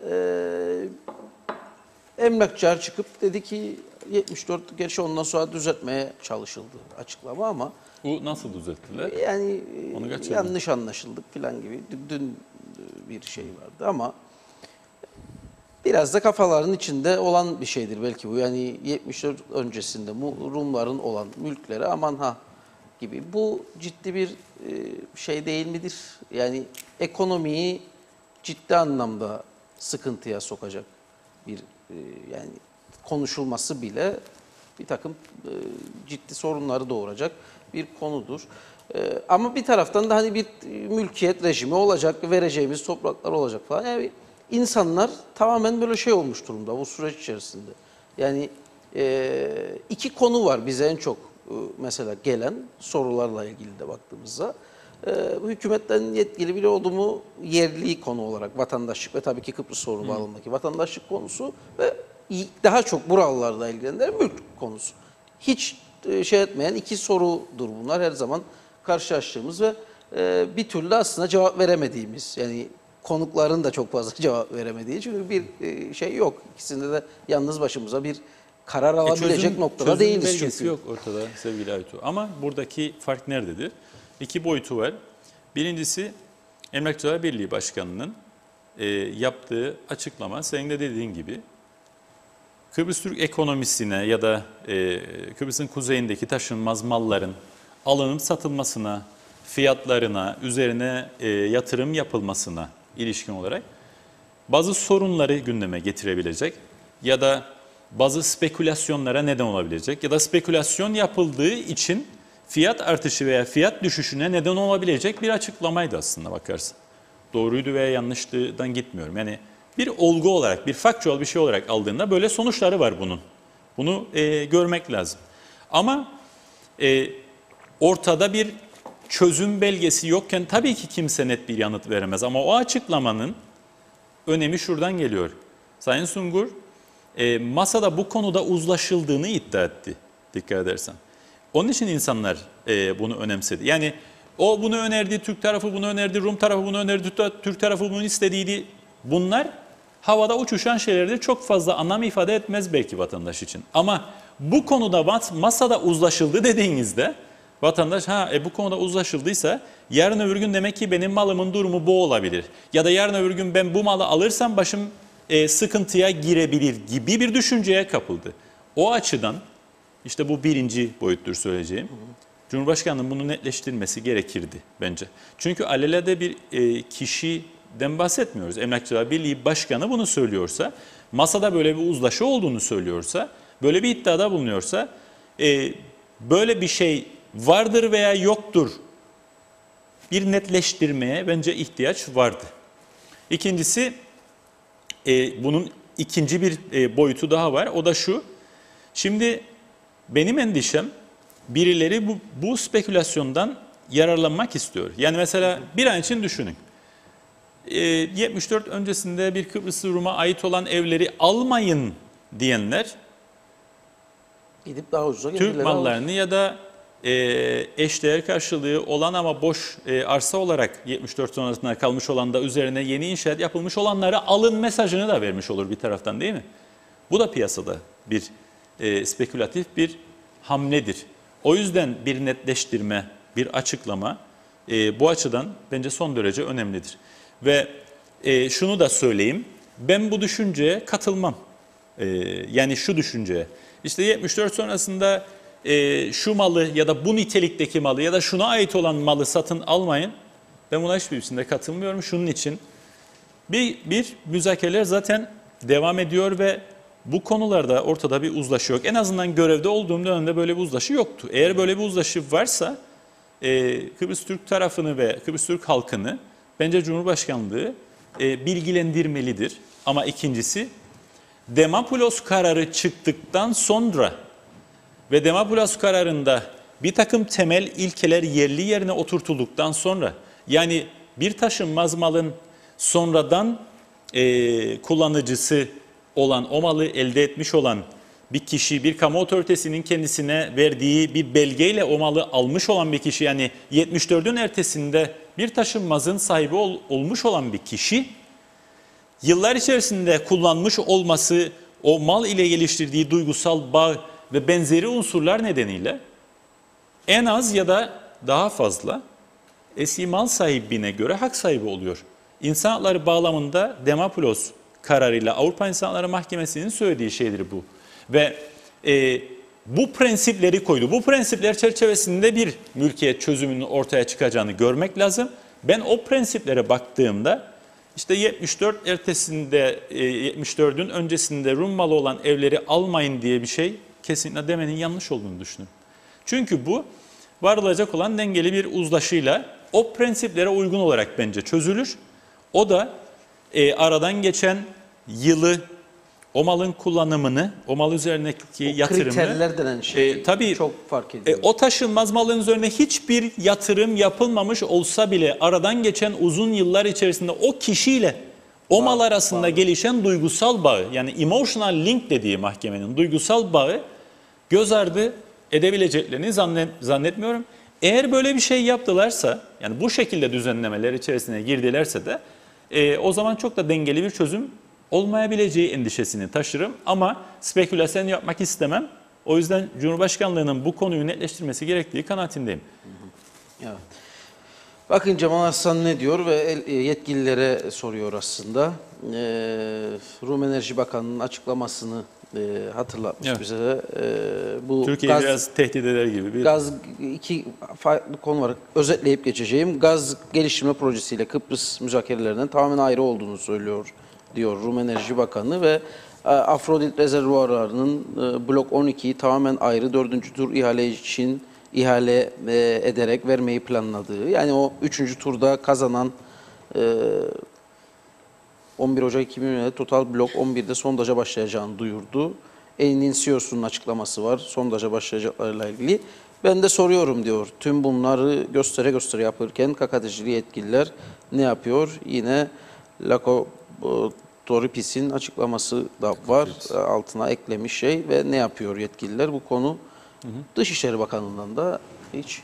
emlakçılar çıkıp dedi ki 74 gerçi ondan sonra düzeltmeye çalışıldı açıklama ama Bu nasıl düzelttiler? yani Onu kaçırdım. yanlış anlaşıldık falan gibi dün bir şey vardı ama biraz da kafaların içinde olan bir şeydir belki bu. Yani 74 öncesinde Rumların olan mülkleri aman ha gibi. Bu ciddi bir şey değil midir? Yani ekonomiyi ciddi anlamda sıkıntıya sokacak bir yani konuşulması bile bir takım ciddi sorunları doğuracak bir konudur. Ama bir taraftan da hani bir mülkiyet rejimi olacak, vereceğimiz topraklar olacak falan. Yani insanlar tamamen böyle şey olmuş durumda bu süreç içerisinde. Yani iki konu var bize en çok mesela gelen sorularla ilgili de baktığımızda. Bu hükümetten yetkili biri oldu mu yerli konu olarak vatandaşlık ve tabii ki Kıbrıs sorunu bağlamındaki vatandaşlık konusu ve daha çok buralılarla ilgilendiren mülk konusu. Hiç şey etmeyen iki sorudur bunlar her zaman karşılaştığımız ve bir türlü aslında cevap veremediğimiz yani konukların da çok fazla cevap veremediği çünkü bir şey yok. İkisinde de yalnız başımıza bir karar alabilecek noktada değiliz çünkü. Yok ortada sevgili Aytu. Ama buradaki fark nerededir? İki boyutu var. Birincisi Emlakçılar Birliği Başkanı'nın yaptığı açıklama senin de dediğin gibi Kıbrıs Türk ekonomisine ya da Kıbrıs'ın kuzeyindeki taşınmaz malların alınıp satılmasına, fiyatlarına, üzerine yatırım yapılmasına ilişkin olarak bazı sorunları gündeme getirebilecek ya da bazı spekülasyonlara neden olabilecek ya da spekülasyon yapıldığı için fiyat artışı veya fiyat düşüşüne neden olabilecek bir açıklamaydı aslında bakarsın. Doğruydu veya yanlışlıdan gitmiyorum. Yani bir olgu olarak, bir factual bir şey olarak aldığında böyle sonuçları var bunun. Bunu görmek lazım. Ama ortada bir çözüm belgesi yokken tabii ki kimse net bir yanıt veremez. Ama o açıklamanın önemi şuradan geliyor. Sayın Sungur masada bu konuda uzlaşıldığını iddia etti, dikkat edersen. Onun için insanlar bunu önemsedi. Yani o bunu önerdi, Türk tarafı bunu önerdi, Rum tarafı bunu önerdi, Türk tarafı bunu istediydi. Bunlar havada uçuşan şeylerdir. Çok fazla anlam ifade etmez belki vatandaş için. Ama bu konuda masada uzlaşıldı dediğinizde vatandaş bu konuda uzlaşıldıysa yarın öbür gün demek ki benim malımın durumu bu olabilir. Ya da yarın öbür gün ben bu malı alırsam başım sıkıntıya girebilir gibi bir düşünceye kapıldı. O açıdan işte bu birinci boyuttur söyleyeceğim. Cumhurbaşkanının bunu netleştirmesi gerekirdi bence. Çünkü alelade bir kişiden bahsetmiyoruz. Emlakçılar Birliği Başkanı bunu söylüyorsa, masada böyle bir uzlaşı olduğunu söylüyorsa, böyle bir iddiada bulunuyorsa, böyle bir şey vardır veya yoktur bir netleştirmeye bence ihtiyaç vardı. İkincisi, bunun ikinci bir boyutu daha var. O da şu, şimdi benim endişem birileri bu spekülasyondan yararlanmak istiyor. Yani mesela bir an için düşünün. 74 öncesinde bir Kıbrıs Rum'a ait olan evleri almayın diyenler Gidip daha ucuza Türk mallarını ya da eşdeğer karşılığı olan ama boş arsa olarak 74 sonrasında kalmış olan da üzerine yeni inşaat yapılmış olanları alın mesajını da vermiş olur bir taraftan, değil mi? Bu da piyasada bir spekülatif bir hamledir. O yüzden bir netleştirme, bir açıklama bu açıdan bence son derece önemlidir. Ve şunu da söyleyeyim, ben bu düşünceye katılmam. Yani şu düşünceye, işte 74 sonrasında şu malı ya da bu nitelikteki malı ya da şuna ait olan malı satın almayın. Ben buna hiçbirisinde katılmıyorum. Şunun için bir müzakereler zaten devam ediyor ve bu konularda ortada bir uzlaşı yok. En azından görevde olduğum dönemde böyle bir uzlaşı yoktu. Eğer böyle bir uzlaşı varsa Kıbrıs Türk tarafını ve Kıbrıs Türk halkını bence Cumhurbaşkanlığı bilgilendirmelidir. Ama ikincisi, Demopoulos kararı çıktıktan sonra ve Demopoulos kararında bir takım temel ilkeler yerli yerine oturtulduktan sonra, yani bir taşınmaz malın sonradan kullanıcısı olan, o malı elde etmiş olan bir kişi, bir kamu otoritesinin kendisine verdiği bir belgeyle o malı almış olan bir kişi, yani 74'ün ertesinde bir taşınmazın sahibi olmuş olan bir kişi, yıllar içerisinde kullanmış olması, o mal ile geliştirdiği duygusal bağ ve benzeri unsurlar nedeniyle en az ya da daha fazla eski mal sahibine göre hak sahibi oluyor. İnsan hakları bağlamında Demopoulos kararıyla Avrupa İnsan Hakları Mahkemesi'nin söylediği şeydir bu. Ve bu prensipleri koydu. Bu prensipler çerçevesinde bir mülkiyet çözümünün ortaya çıkacağını görmek lazım. Ben o prensiplere baktığımda işte 74 ertesinde, 74'ün öncesinde Rum malı olan evleri almayın diye bir şey kesinlikle demenin yanlış olduğunu düşünüyorum. Çünkü bu varılacak olan dengeli bir uzlaşıyla o prensiplere uygun olarak bence çözülür. O da aradan geçen yılı, o malın kullanımını, o mal üzerindeki yatırımı, kriterler denen şey tabii, çok fark ediyor. O taşınmaz malın üzerine hiçbir yatırım yapılmamış olsa bile aradan geçen uzun yıllar içerisinde o kişiyle o mal arasında gelişen duygusal bağı, yani emotional link dediği mahkemenin duygusal bağı göz ardı edebileceklerini zannetmiyorum. Eğer böyle bir şey yaptılarsa, yani bu şekilde düzenlemeler içerisine girdilerse de o zaman çok da dengeli bir çözüm olmayabileceği endişesini taşırım. Ama spekülasyon yapmak istemem. O yüzden Cumhurbaşkanlığı'nın bu konuyu netleştirmesi gerektiği kanaatindeyim. Evet. Bakın Cemal Arslan ne diyor ve yetkililere soruyor aslında. Rum Enerji Bakanı'nın açıklamasını hatırlatmış bize. Bu Türkiye biraz tehdit eder gibi. Gaz, iki farklı konu var. Özetleyip geçeceğim. Gaz geliştirme projesiyle Kıbrıs müzakerelerinden tamamen ayrı olduğunu söylüyor, diyor Rum Enerji Bakanı ve Afrodit rezervuarlarının blok 12'yi tamamen ayrı 4. tur ihale için ihale ederek vermeyi planladığı, yani o 3. turda kazanan 11 Ocak 2020'de total blok 11'de sondaja başlayacağını duyurdu. Eni'nin CEO'sunun açıklaması var sondaja başlayacaklarıyla ilgili. Ben de soruyorum diyor. Tüm bunları göstere göstere yapırken KKTC'li yetkililer ne yapıyor? Yine Lako Doripis'in açıklaması da var. Altına eklemiş şey ve ne yapıyor yetkililer? Bu konu Dışişleri Bakanlığı'ndan da hiç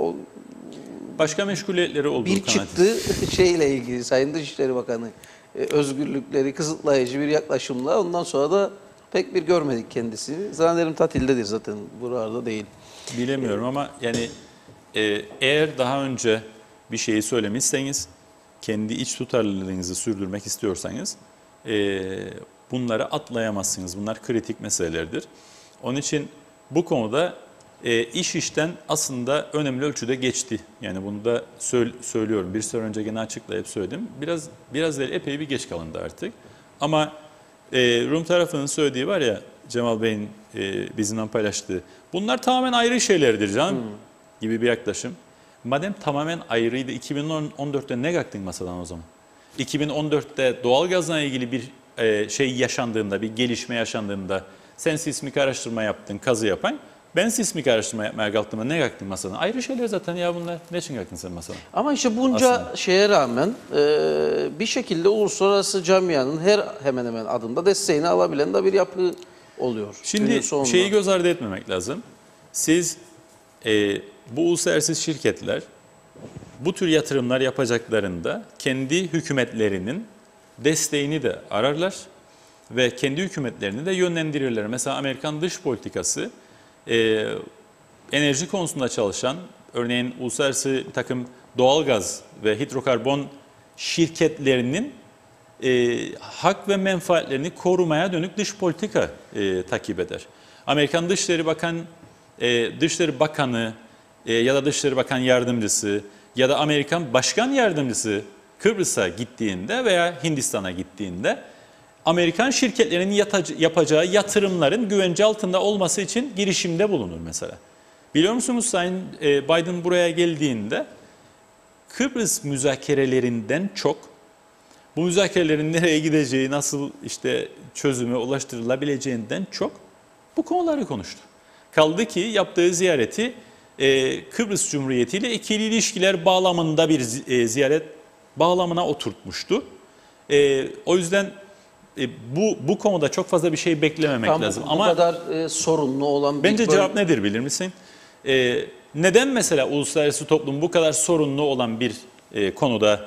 Başka meşguliyetleri olduğu bir çıktı şeyle ilgili Sayın Dışişleri Bakanı özgürlükleri kısıtlayıcı bir yaklaşımla ondan sonra da pek bir görmedik kendisini. Zannederim tatildedir zaten burada değil. Bilemiyorum ama yani eğer daha önce bir şeyi söylemişseniz, kendi iç tutarlılığınızı sürdürmek istiyorsanız bunları atlayamazsınız. Bunlar kritik meselelerdir. Onun için bu konuda iş işten aslında önemli ölçüde geçti. Yani bunu da söylüyorum. Bir süre önce gene açıklayıp söyledim. Biraz değil, epey bir geç kalındı artık. Ama Rum tarafının söylediği var ya, Cemal Bey'in bizimle paylaştığı. Bunlar tamamen ayrı şeylerdir canım gibi bir yaklaşım. Madem tamamen ayrıydı, 2014'te ne kalktın masadan o zaman? 2014'te doğalgazla ilgili bir şey yaşandığında, bir gelişme yaşandığında sen sismik araştırma yaptın, kazı yapan. Ben sismik araştırma yapmaya kalktığımda ne kalktın masadan? Ayrı şeyler zaten ya bunlar. Ne için kalktın sen masadan? Ama işte bunca aslında şeye rağmen bir şekilde uluslararası camianın hemen hemen adımda desteğini alabilen de bir yapı oluyor. Şimdi şeyi göz ardı etmemek lazım. Siz bu uluslararası şirketler bu tür yatırımlar yapacaklarında kendi hükümetlerinin desteğini de ararlar ve kendi hükümetlerini de yönlendirirler. Mesela Amerikan dış politikası enerji konusunda çalışan, örneğin uluslararası bir takım doğalgaz ve hidrokarbon şirketlerinin hak ve menfaatlerini korumaya dönük dış politika takip eder. Amerikan Dışişleri Bakanı ya da Dışişleri Bakan Yardımcısı ya da Amerikan Başkan Yardımcısı Kıbrıs'a gittiğinde veya Hindistan'a gittiğinde Amerikan şirketlerinin yapacağı yatırımların güvence altında olması için girişimde bulunur mesela. Biliyor musunuz Sayın Biden buraya geldiğinde Kıbrıs müzakerelerinden çok bu müzakerelerin nereye gideceği, nasıl işte çözüme ulaştırılabileceğinden çok bu konuları konuştu. Kaldı ki yaptığı ziyareti Kıbrıs Cumhuriyeti ile ikili ilişkiler bağlamında bir ziyaret bağlamına oturtmuştu. O yüzden bu konuda çok fazla bir şey beklememek lazım. Bu kadar sorunlu olan bir bence cevap nedir bilir misin? Neden mesela uluslararası toplum bu kadar sorunlu olan bir konuda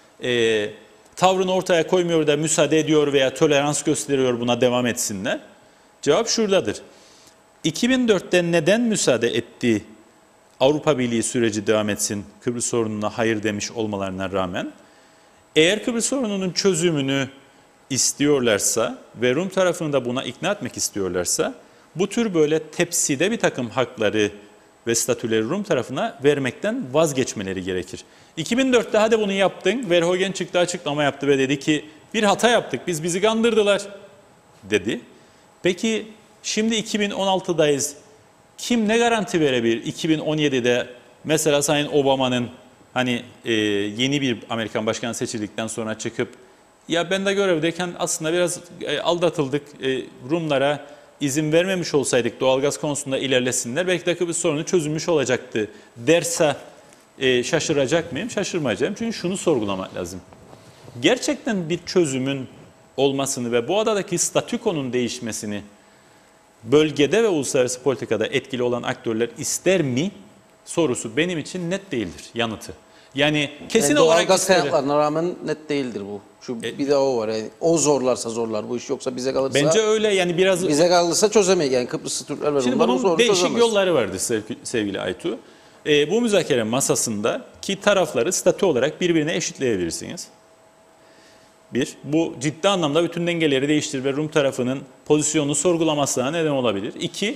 tavrını ortaya koymuyor da müsaade ediyor veya tolerans gösteriyor buna devam etsinler? Cevap şuradadır. 2004'te neden müsaade etti Avrupa Birliği süreci devam etsin Kıbrıs sorununa hayır demiş olmalarına rağmen? Eğer Kıbrıs sorununun çözümünü istiyorlarsa ve Rum tarafını da buna ikna etmek istiyorlarsa bu tür böyle tepside bir takım hakları ve statüleri Rum tarafına vermekten vazgeçmeleri gerekir. 2004'te hadi bunu yaptın, Verhoeven çıktı açıklama yaptı ve dedi ki bir hata yaptık, bizi kandırdılar dedi. Peki şimdi 2016'dayız, kim ne garanti verebilir 2017'de mesela Sayın Obama'nın hani yeni bir Amerikan başkanı seçildikten sonra çıkıp ya ben de görevdeyken aslında biraz aldatıldık, Rumlara izin vermemiş olsaydık doğalgaz konusunda ilerlesinler belki de Kıbrıs sorunu çözülmüş olacaktı derse şaşıracak mıyım? Şaşırmayacağım. Çünkü şunu sorgulamak lazım. Gerçekten bir çözümün olmasını ve bu adadaki statükonun değişmesini bölgede ve uluslararası politikada etkili olan aktörler ister mi? Sorusu benim için net değildir yanıtı. Yani kesin olarak doğalgaz kaynaklarına rağmen net değildir bu. Bir de o var. Yani o zorlarsa zorlar bu iş, yoksa bize kalırsa. Bence öyle yani biraz. Bize kalırsa çözemeyiz. Yani Kıbrıslı Türkler ve Şimdi Rumlar bu bunun değişik çözemez. yolları vardı sevgili Aytu. Bu müzakere masasında ki tarafları statü olarak birbirine eşitleyebilirsiniz. Bir, bu ciddi anlamda bütün dengeleri değiştirir ve Rum tarafının pozisyonunu sorgulamasına neden olabilir. İki,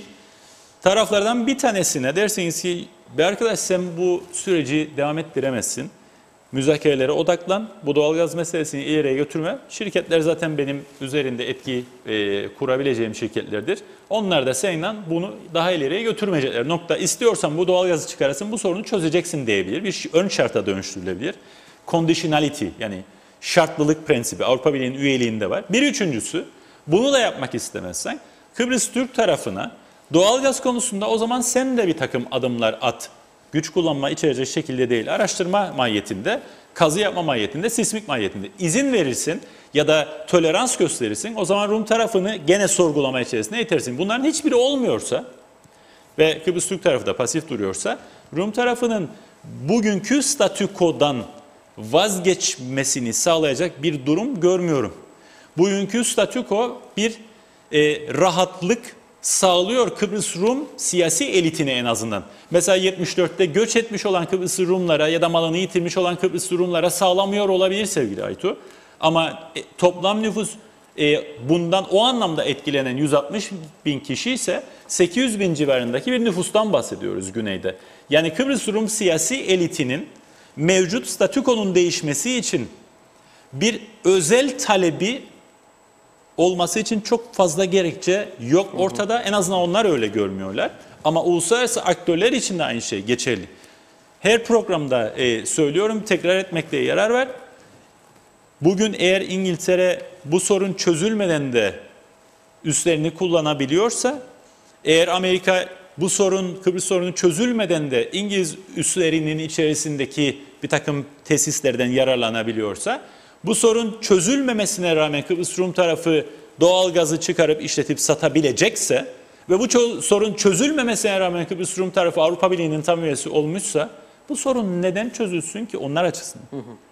taraflardan bir tanesine dersiniz ki be arkadaş sen bu süreci devam ettiremezsin. müzakerelere odaklan. Bu doğalgaz meselesini ileriye götürme. Şirketler zaten benim üzerinde etki kurabileceğim şirketlerdir. Onlar da seninle bunu daha ileriye götürmeyecekler. Nokta. İstiyorsan bu doğalgazı çıkarasın, bu sorunu çözeceksin diyebilir. Bir ön şarta dönüştürülebilir. Conditionality, yani şartlılık prensibi Avrupa Birliği'nin üyeliğinde var. Bir üçüncüsü, bunu da yapmak istemezsen Kıbrıs Türk tarafına doğalgaz konusunda o zaman sen de bir takım adımlar at. Güç kullanma içerecek şekilde değil, araştırma mahiyetinde, kazı yapma mahiyetinde, sismik mahiyetinde izin verirsin ya da tolerans gösterirsin. O zaman Rum tarafını gene sorgulama içerisine itersin. Bunların hiçbiri olmuyorsa ve Kıbrıs Türk tarafı da pasif duruyorsa, Rum tarafının bugünkü statükodan vazgeçmesini sağlayacak bir durum görmüyorum. Bugünkü statüko bir rahatlık sağlıyor Kıbrıs Rum siyasi elitine en azından. Mesela 74'te göç etmiş olan Kıbrıs Rumlara ya da malını yitirmiş olan Kıbrıs Rumlara sağlamıyor olabilir sevgili Aytu. Ama toplam nüfus bundan o anlamda etkilenen 160 bin kişi ise 800 bin civarındaki bir nüfustan bahsediyoruz güneyde. Yani Kıbrıs Rum siyasi elitinin mevcut statükonun değişmesi için bir özel talebi olması için çok fazla gerekçe yok ortada. En azından onlar öyle görmüyorlar. Ama uluslararası aktörler için de aynı şey geçerli. Her programda söylüyorum, tekrar etmekte yarar var. Bugün eğer İngiltere bu sorun çözülmeden de üslerini kullanabiliyorsa, eğer Amerika bu sorun, Kıbrıs sorunu çözülmeden de İngiliz üslerinin içerisindeki bir takım tesislerden yararlanabiliyorsa, bu sorun çözülmemesine rağmen Kıbrıs Rum tarafı doğal gazı çıkarıp işletip satabilecekse ve bu sorun çözülmemesine rağmen Kıbrıs Rum tarafı Avrupa Birliği'nin tam üyesi olmuşsa, bu sorun neden çözülsün ki onlar açısından?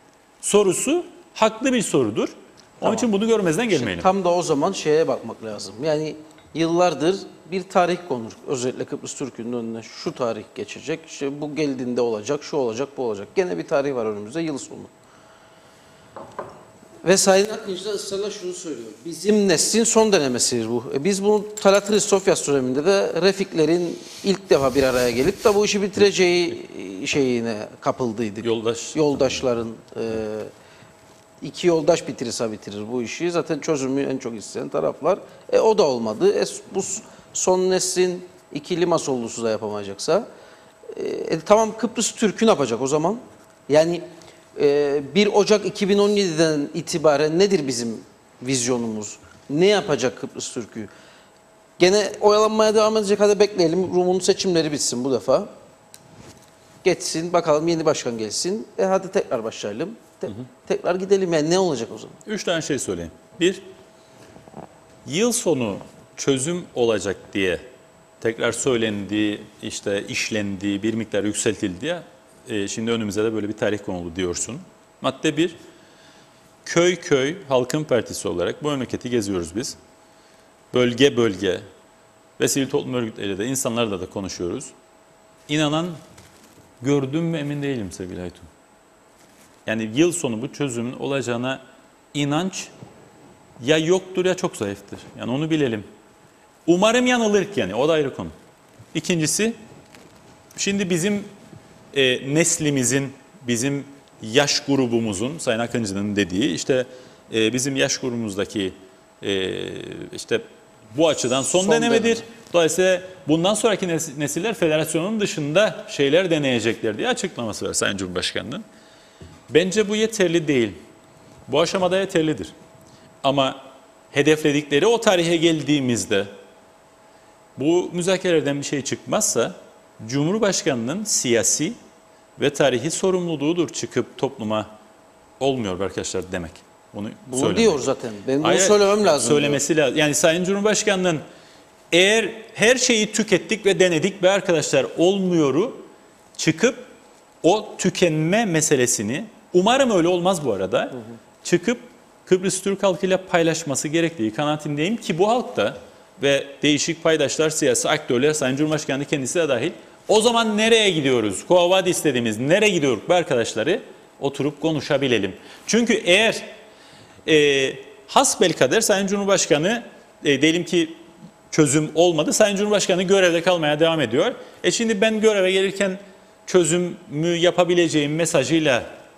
Sorusu haklı bir sorudur. Onun için bunu görmezden gelmeyelim. Tam da o zaman şeye bakmak lazım. Yani yıllardır bir tarih konur. Özellikle Kıbrıs Türk'ün önüne şu tarih geçecek, işte bu geldiğinde olacak, şu olacak, bu olacak. Gene bir tarih var önümüzde, yıl sonu. Ve Sayın Akıncı da ısrarla şunu söylüyor. Bizim neslin son denemesidir bu. Biz bunu Talatris Sofyas döneminde de Refiklerin ilk defa bir araya gelip de bu işi bitireceği şeyine kapıldıydık. Yoldaşların iki yoldaş bitirirse bitirir bu işi. Zaten çözümü en çok isteyen taraflar. O da olmadı. Bu son neslin ikili Masollusu da yapamayacaksa. Tamam, Kıbrıs Türk'ü ne yapacak o zaman? Yani 1 Ocak 2017'den itibaren nedir bizim vizyonumuz? Ne yapacak Kıbrıs Türk'ü? Gene oyalanmaya devam edecek. Hadi bekleyelim. Rum'un seçimleri bitsin bu defa. Geçsin, bakalım yeni başkan gelsin. Hadi tekrar başlayalım. Tekrar gidelim. Yani ne olacak o zaman? 3 tane şey söyleyeyim. 1, yıl sonu çözüm olacak diye tekrar söylendiği, işte işlendiği, bir miktar yükseltildi şimdi önümüze de böyle bir tarih konuldu diyorsun. Madde 1, köy köy Halkın Partisi olarak bu memleketi geziyoruz biz. Bölge bölge ve sivil toplum örgütleriyle de insanlarla da konuşuyoruz. İnanan gördüm mü emin değilim sevgili Aytun. Yani yıl sonu bu çözümün olacağına inanç ya yoktur ya çok zayıftır. Yani onu bilelim. Umarım yanılırken, yani o da ayrı konu. İkincisi, şimdi bizim neslimizin, bizim yaş grubumuzun, Sayın Akıncı'nın dediği, işte bizim yaş grubumuzdaki işte bu açıdan son denemedir. Dolayısıyla bundan sonraki nesiller federasyonun dışında şeyler deneyecekler diye açıklaması var Sayın Cumhurbaşkanı'nın. Bence bu yeterli değil. Bu aşamada yeterlidir. Ama hedefledikleri o tarihe geldiğimizde bu müzakerelerden bir şey çıkmazsa Cumhurbaşkanı'nın siyasi ve tarihi sorumluluğudur çıkıp topluma olmuyor arkadaşlar demek. Bunu diyor zaten. Ben bunu söylemem lazım. Söylemesi lazım. Yani Sayın Cumhurbaşkanı'nın eğer her şeyi tükettik ve denedik ve arkadaşlar olmuyoru çıkıp o tükenme meselesini, umarım öyle olmaz bu arada, çıkıp Kıbrıs Türk halkıyla paylaşması gerektiği kanaatindeyim ki bu halkta ve değişik paydaşlar, siyasi aktörler, Sayın Cumhurbaşkanı kendisi de dahil, o zaman nereye gidiyoruz? Kuavadi istediğimiz nereye gidiyoruz bu arkadaşları oturup konuşabilelim. Çünkü eğer hasbelkader Sayın Cumhurbaşkanı diyelim ki çözüm olmadı, Sayın Cumhurbaşkanı görevde kalmaya devam ediyor. Şimdi ben göreve gelirken çözümü yapabileceğim mesajıyla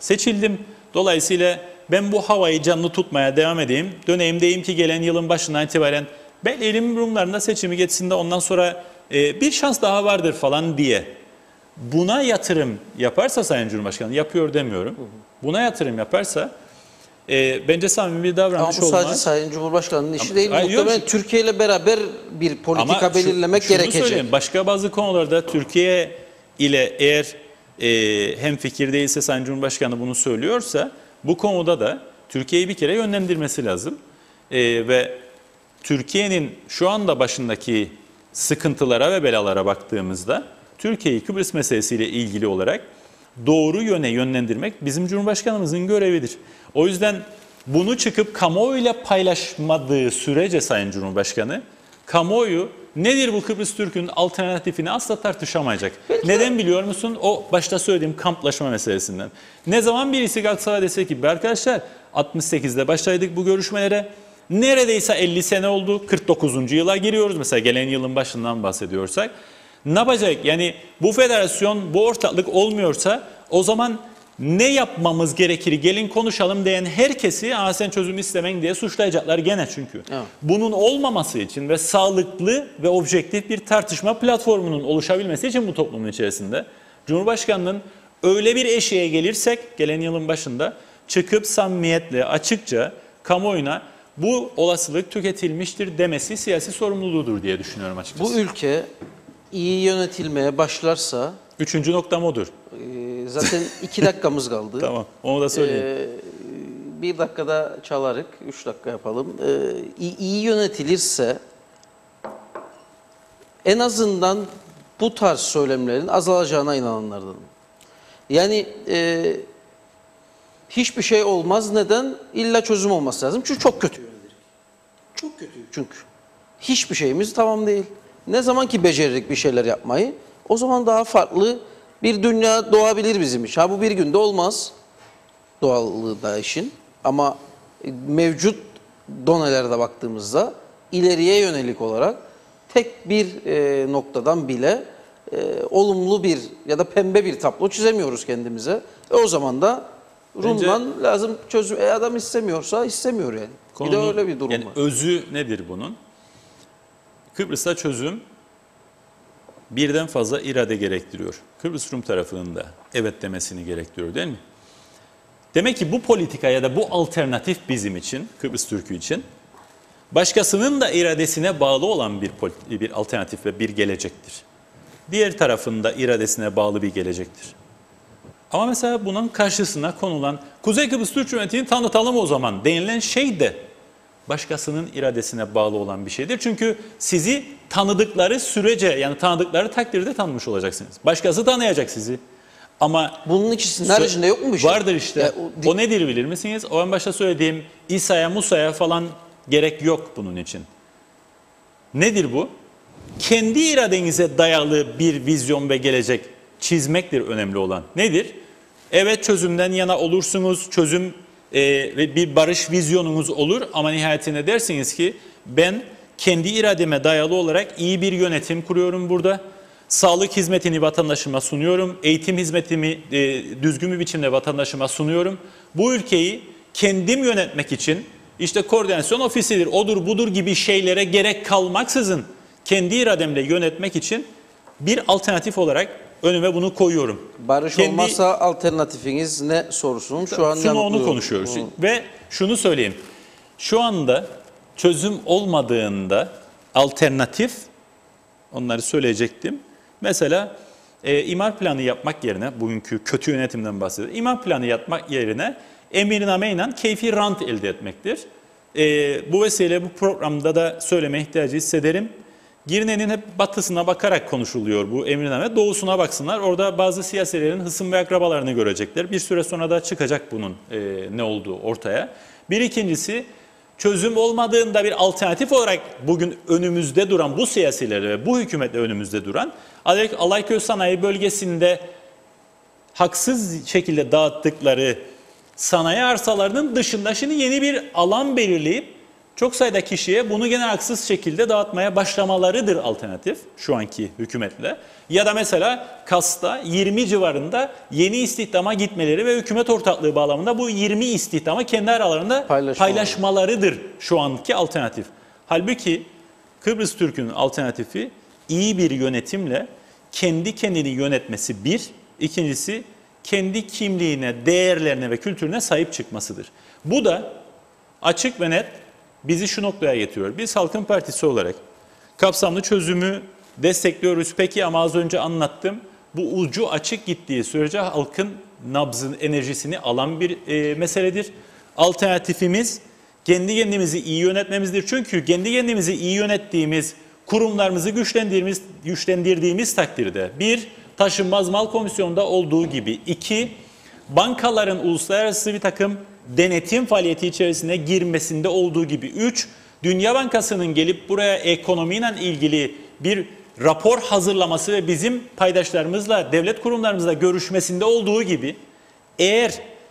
Seçildim. Dolayısıyla ben bu havayı canlı tutmaya devam edeyim. Döneyim diyeyim ki gelen yılın başından itibaren belli ilim kurumlarında seçimi geçsin de ondan sonra bir şans daha vardır falan diye. Buna yatırım yaparsa Sayın Cumhurbaşkanı, yapıyor demiyorum. Buna yatırım yaparsa bence samimi bir davranış Ama bu sadece olmaz. Sayın Cumhurbaşkanı'nın işi değil. Hayır, Muhtemelen yok. Türkiye ile beraber bir politika belirlemek şunu gerekecek. söyleyeyim, başka bazı konularda Türkiye ile eğer hem fikir değilse Sayın Cumhurbaşkanı bunu söylüyorsa bu konuda da Türkiye'yi bir kere yönlendirmesi lazım. Ve Türkiye'nin şu anda başındaki sıkıntılara ve belalara baktığımızda Türkiye'yi Kıbrıs meselesiyle ilgili olarak doğru yöne yönlendirmek bizim Cumhurbaşkanımızın görevidir. O yüzden bunu çıkıp kamuoyuyla paylaşmadığı sürece Sayın Cumhurbaşkanı, kamuoyu nedir bu Kıbrıs Türk'ün alternatifini asla tartışamayacak. Neden biliyor musun? O başta söylediğim kamplaşma meselesinden. Ne zaman birisi kalksa dese ki arkadaşlar 68'de başladık bu görüşmelere. Neredeyse 50 sene oldu. 49. yıla giriyoruz. Mesela gelen yılın başından bahsediyorsak. Ne yapacak? Yani bu federasyon, bu ortaklık olmuyorsa o zaman ne yapmamız gerekir? Gelin konuşalım diyen herkesi sen çözüm istemen diye suçlayacaklar gene çünkü. Evet. Bunun olmaması için ve sağlıklı ve objektif bir tartışma platformunun oluşabilmesi için bu toplumun içerisinde Cumhurbaşkanı'nın öyle bir eşiğe gelirsek gelen yılın başında çıkıp samimiyetle, açıkça kamuoyuna bu olasılık tüketilmiştir demesi siyasi sorumluluğudur diye düşünüyorum açıkçası. Bu ülke iyi yönetilmeye başlarsa... Üçüncü noktam odur. Zaten 2 dakikamız kaldı. Tamam, onu da söyleyeyim. 1 dakikada çalarık, 3 dakika yapalım. İyi yönetilirse en azından bu tarz söylemlerin azalacağına inananlardanım. Yani hiçbir şey olmaz. Neden? İlla çözüm olması lazım. Çünkü çok kötü yönetilir. Çok kötü çünkü. Hiçbir şeyimiz tamam değil. Ne zaman ki beceririk bir şeyler yapmayı, o zaman daha farklı bir dünya doğabilir bizim için. Bu bir günde olmaz. Doğallığı da işin. Ama mevcut donelerde baktığımızda ileriye yönelik olarak tek bir noktadan bile olumlu bir ya da pembe bir tablo çizemiyoruz kendimize. O zaman da Rum'dan lazım çözüm. Adam istemiyorsa istemiyor yani. Bir de öyle bir durum yani var. Özü nedir bunun? Kıbrıs'ta çözüm birden fazla irade gerektiriyor. Kıbrıs Rum tarafının da evet demesini gerektiriyor değil mi? Demek ki bu politika ya da bu alternatif bizim için, Kıbrıs Türk'ü için başkasının da iradesine bağlı olan bir alternatif ve bir gelecektir. Diğer tarafın da iradesine bağlı bir gelecektir. Ama mesela bunun karşısına konulan Kuzey Kıbrıs Türk Cumhuriyeti'ni tanıtalım o zaman denilen şey de başkasının iradesine bağlı olan bir şeydir. Çünkü sizi tanıdıkları sürece yani tanıdıkları takdirde tanımış olacaksınız. Başkası tanıyacak sizi. Ama bunun ikisinin haricinde yok mu bir şey? Vardır işte. O nedir bilir misiniz? O en başta söylediğim İsa'ya, Musa'ya falan gerek yok bunun için. Nedir bu? Kendi iradenize dayalı bir vizyon ve gelecek çizmektir önemli olan. Nedir? Evet çözümden yana olursunuz, çözüm ve bir barış vizyonunuz olur ama nihayetinde dersiniz ki ben kendi irademe dayalı olarak iyi bir yönetim kuruyorum burada. Sağlık hizmetini vatandaşıma sunuyorum, eğitim hizmetimi düzgün bir biçimde vatandaşıma sunuyorum. Bu ülkeyi kendim yönetmek için işte koordinasyon ofisidir, odur budur gibi şeylere gerek kalmaksızın kendi irademle yönetmek için bir alternatif olarak önüme bunu koyuyorum. Barış olmazsa alternatifiniz ne sorusunun şu an yanıtlıyor. Onu konuşuyoruz. Ve şunu söyleyeyim. Şu anda çözüm olmadığında alternatif, onları söyleyecektim. Mesela imar planı yapmak yerine, bugünkü kötü yönetimden bahsediyoruz. İmar planı yapmak yerine emirnameyle keyfi rant elde etmektir. Bu vesileyle bu programda da söyleme ihtiyacı hissederim. Girne'nin hep batısına bakarak konuşuluyor bu emirname. Doğusuna baksınlar. Orada bazı siyasilerin hısım ve akrabalarını görecekler. Bir süre sonra da çıkacak bunun ne olduğu ortaya. Bir ikincisi çözüm olmadığında bir alternatif olarak bugün önümüzde duran bu siyasileri ve bu hükümetle önümüzde duran Alayköy Sanayi Bölgesi'nde haksız şekilde dağıttıkları sanayi arsalarının dışında şimdi yeni bir alan belirleyip çok sayıda kişiye bunu gene haksız şekilde dağıtmaya başlamalarıdır alternatif şu anki hükümetle. Ya da mesela Kas'ta 20 civarında yeni istihdama gitmeleri ve hükümet ortaklığı bağlamında bu 20 istihdamı kendi aralarında paylaşmalarıdır şu anki alternatif. Halbuki Kıbrıs Türk'ün alternatifi iyi bir yönetimle kendi kendini yönetmesi bir, ikincisi kendi kimliğine, değerlerine ve kültürüne sahip çıkmasıdır. Bu da açık ve net bizi şu noktaya getiriyor. Biz Halkın Partisi olarak kapsamlı çözümü destekliyoruz. Peki ama az önce anlattım. Bu ucu açık gittiği sürece halkın nabzın enerjisini alan bir meseledir. Alternatifimiz kendi kendimizi iyi yönetmemizdir. Çünkü kendi kendimizi iyi yönettiğimiz, kurumlarımızı güçlendirdiğimiz takdirde bir, taşınmaz mal komisyonunda olduğu gibi, iki, bankaların uluslararası bir takım denetim faaliyeti içerisine girmesinde olduğu gibi, üç, Dünya Bankası'nın gelip buraya ekonomiyle ilgili bir rapor hazırlaması ve bizim paydaşlarımızla, devlet kurumlarımızla görüşmesinde olduğu gibi, eğer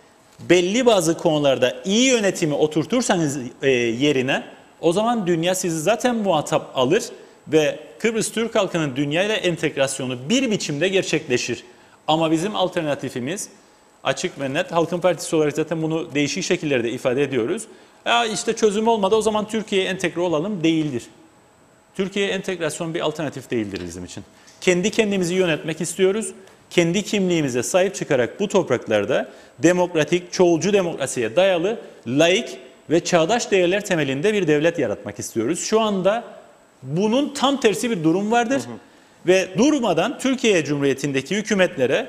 belli bazı konularda iyi yönetimi oturtursanız yerine, o zaman dünya sizi zaten muhatap alır ve Kıbrıs Türk halkının dünyayla entegrasyonu bir biçimde gerçekleşir. Ama bizim alternatifimiz açık ve net. Halkın Partisi olarak zaten bunu değişik şekillerde ifade ediyoruz. Ya işte çözüm olmadı, o zaman Türkiye'ye entegre olalım değildir. Türkiye'ye entegrasyon bir alternatif değildir bizim için. Kendi kendimizi yönetmek istiyoruz. Kendi kimliğimize sahip çıkarak bu topraklarda demokratik, çoğulcu demokrasiye dayalı, laik ve çağdaş değerler temelinde bir devlet yaratmak istiyoruz. Şu anda bunun tam tersi bir durum vardır. Ve durmadan Türkiye Cumhuriyeti'ndeki hükümetlere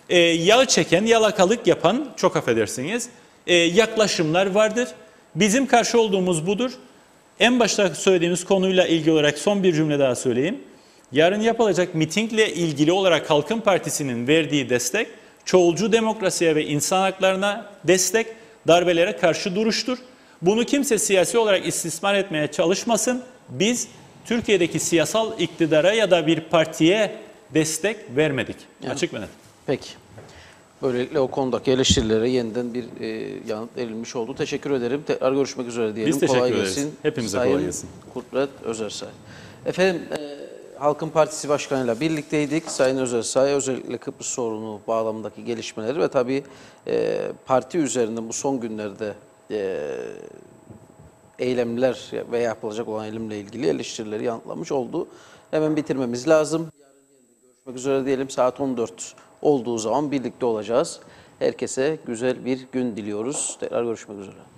yağ çeken, yalakalık yapan, çok affedersiniz, yaklaşımlar vardır. Bizim karşı olduğumuz budur. En başta söylediğimiz konuyla ilgili olarak son bir cümle daha söyleyeyim. Yarın yapılacak mitingle ilgili olarak Halkın Partisi'nin verdiği destek, çoğulcu demokrasiye ve insan haklarına destek, darbelere karşı duruştur. Bunu kimse siyasi olarak istismar etmeye çalışmasın. Biz Türkiye'deki siyasal iktidara ya da bir partiye destek vermedik. Yani, açık ve net. Peki. Böylelikle o konudaki eleştirilere yeniden bir yanıt verilmiş oldu. Teşekkür ederim. Tekrar görüşmek üzere diyelim. Biz teşekkür kolay ederiz. gelsin. Hepimize kolay gelsin. Kudret Özersay. Efendim, Halkın Partisi Başkanı'yla birlikteydik. Sayın Özersay özellikle Kıbrıs sorunu bağlamındaki gelişmeleri ve tabii parti üzerinde bu son günlerde eylemler ve yapılacak olan eylemle ilgili eleştirileri yanıtlamış oldu. Hemen bitirmemiz lazım. Yarın yeniden görüşmek üzere diyelim. Saat 14 olduğu zaman birlikte olacağız. Herkese güzel bir gün diliyoruz. Tekrar görüşmek üzere.